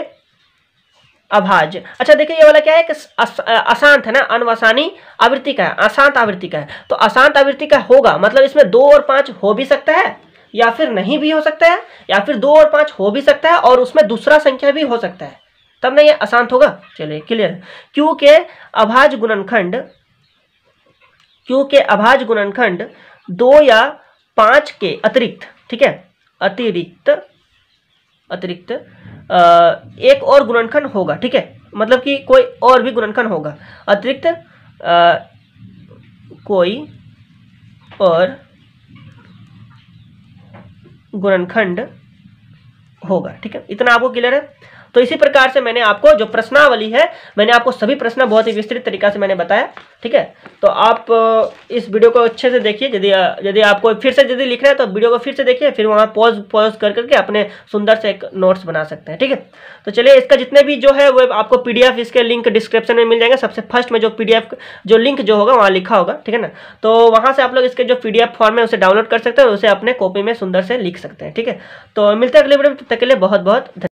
अभाज्य, अच्छा देखिए ये वाला क्या है, अशांत है ना, अनवसानी आवृत्ति का है, अशांत आवृत्ति का है। तो अशांत आवृत्ति का होगा, मतलब इसमें दो और पांच हो भी सकता है, या फिर नहीं भी हो सकता है, या फिर दो और पांच हो भी सकता है और उसमें दूसरा संख्या भी हो सकता है, तब नहीं ये अशांत होगा। चलिए क्लियर। क्यू के अभाज्य गुणनखंड, क्यू के अभाज्य गुणनखंड दो या पांच के अतिरिक्त, ठीक है, अतिरिक्त अतिरिक्त एक और गुणनखंड होगा। ठीक है, मतलब कि कोई और भी गुणनखंड होगा, अतिरिक्त आ, कोई और गुणनखंड होगा। ठीक है, इतना आपको क्लियर है। तो इसी प्रकार से मैंने आपको जो प्रश्नावली है, मैंने आपको सभी प्रश्न बहुत ही विस्तृत तरीका से मैंने बताया। ठीक है, तो आप इस वीडियो को अच्छे से देखिए। यदि यदि आपको फिर से यदि लिखना है तो वीडियो को फिर से देखिए, फिर वहाँ पॉज पॉज कर करके अपने सुंदर से एक नोट्स बना सकते हैं। ठीक है, तो चलिए इसका जितने भी जो है वो आपको पीडीएफ, इसके लिंक डिस्क्रिप्शन में मिल जाएंगे। सबसे फर्स्ट में जो पीडीएफ जो लिंक जो होगा वहाँ लिखा होगा। ठीक है ना, तो वहाँ से आप लोग इसके जो पीडीएफ फॉर्म है उसे डाउनलोड कर सकते हैं और उसे अपने कॉपी में सुंदर से लिख सकते हैं। ठीक है, तो मिलते हैं अगले वीडियो में, तब तक के लिए बहुत बहुत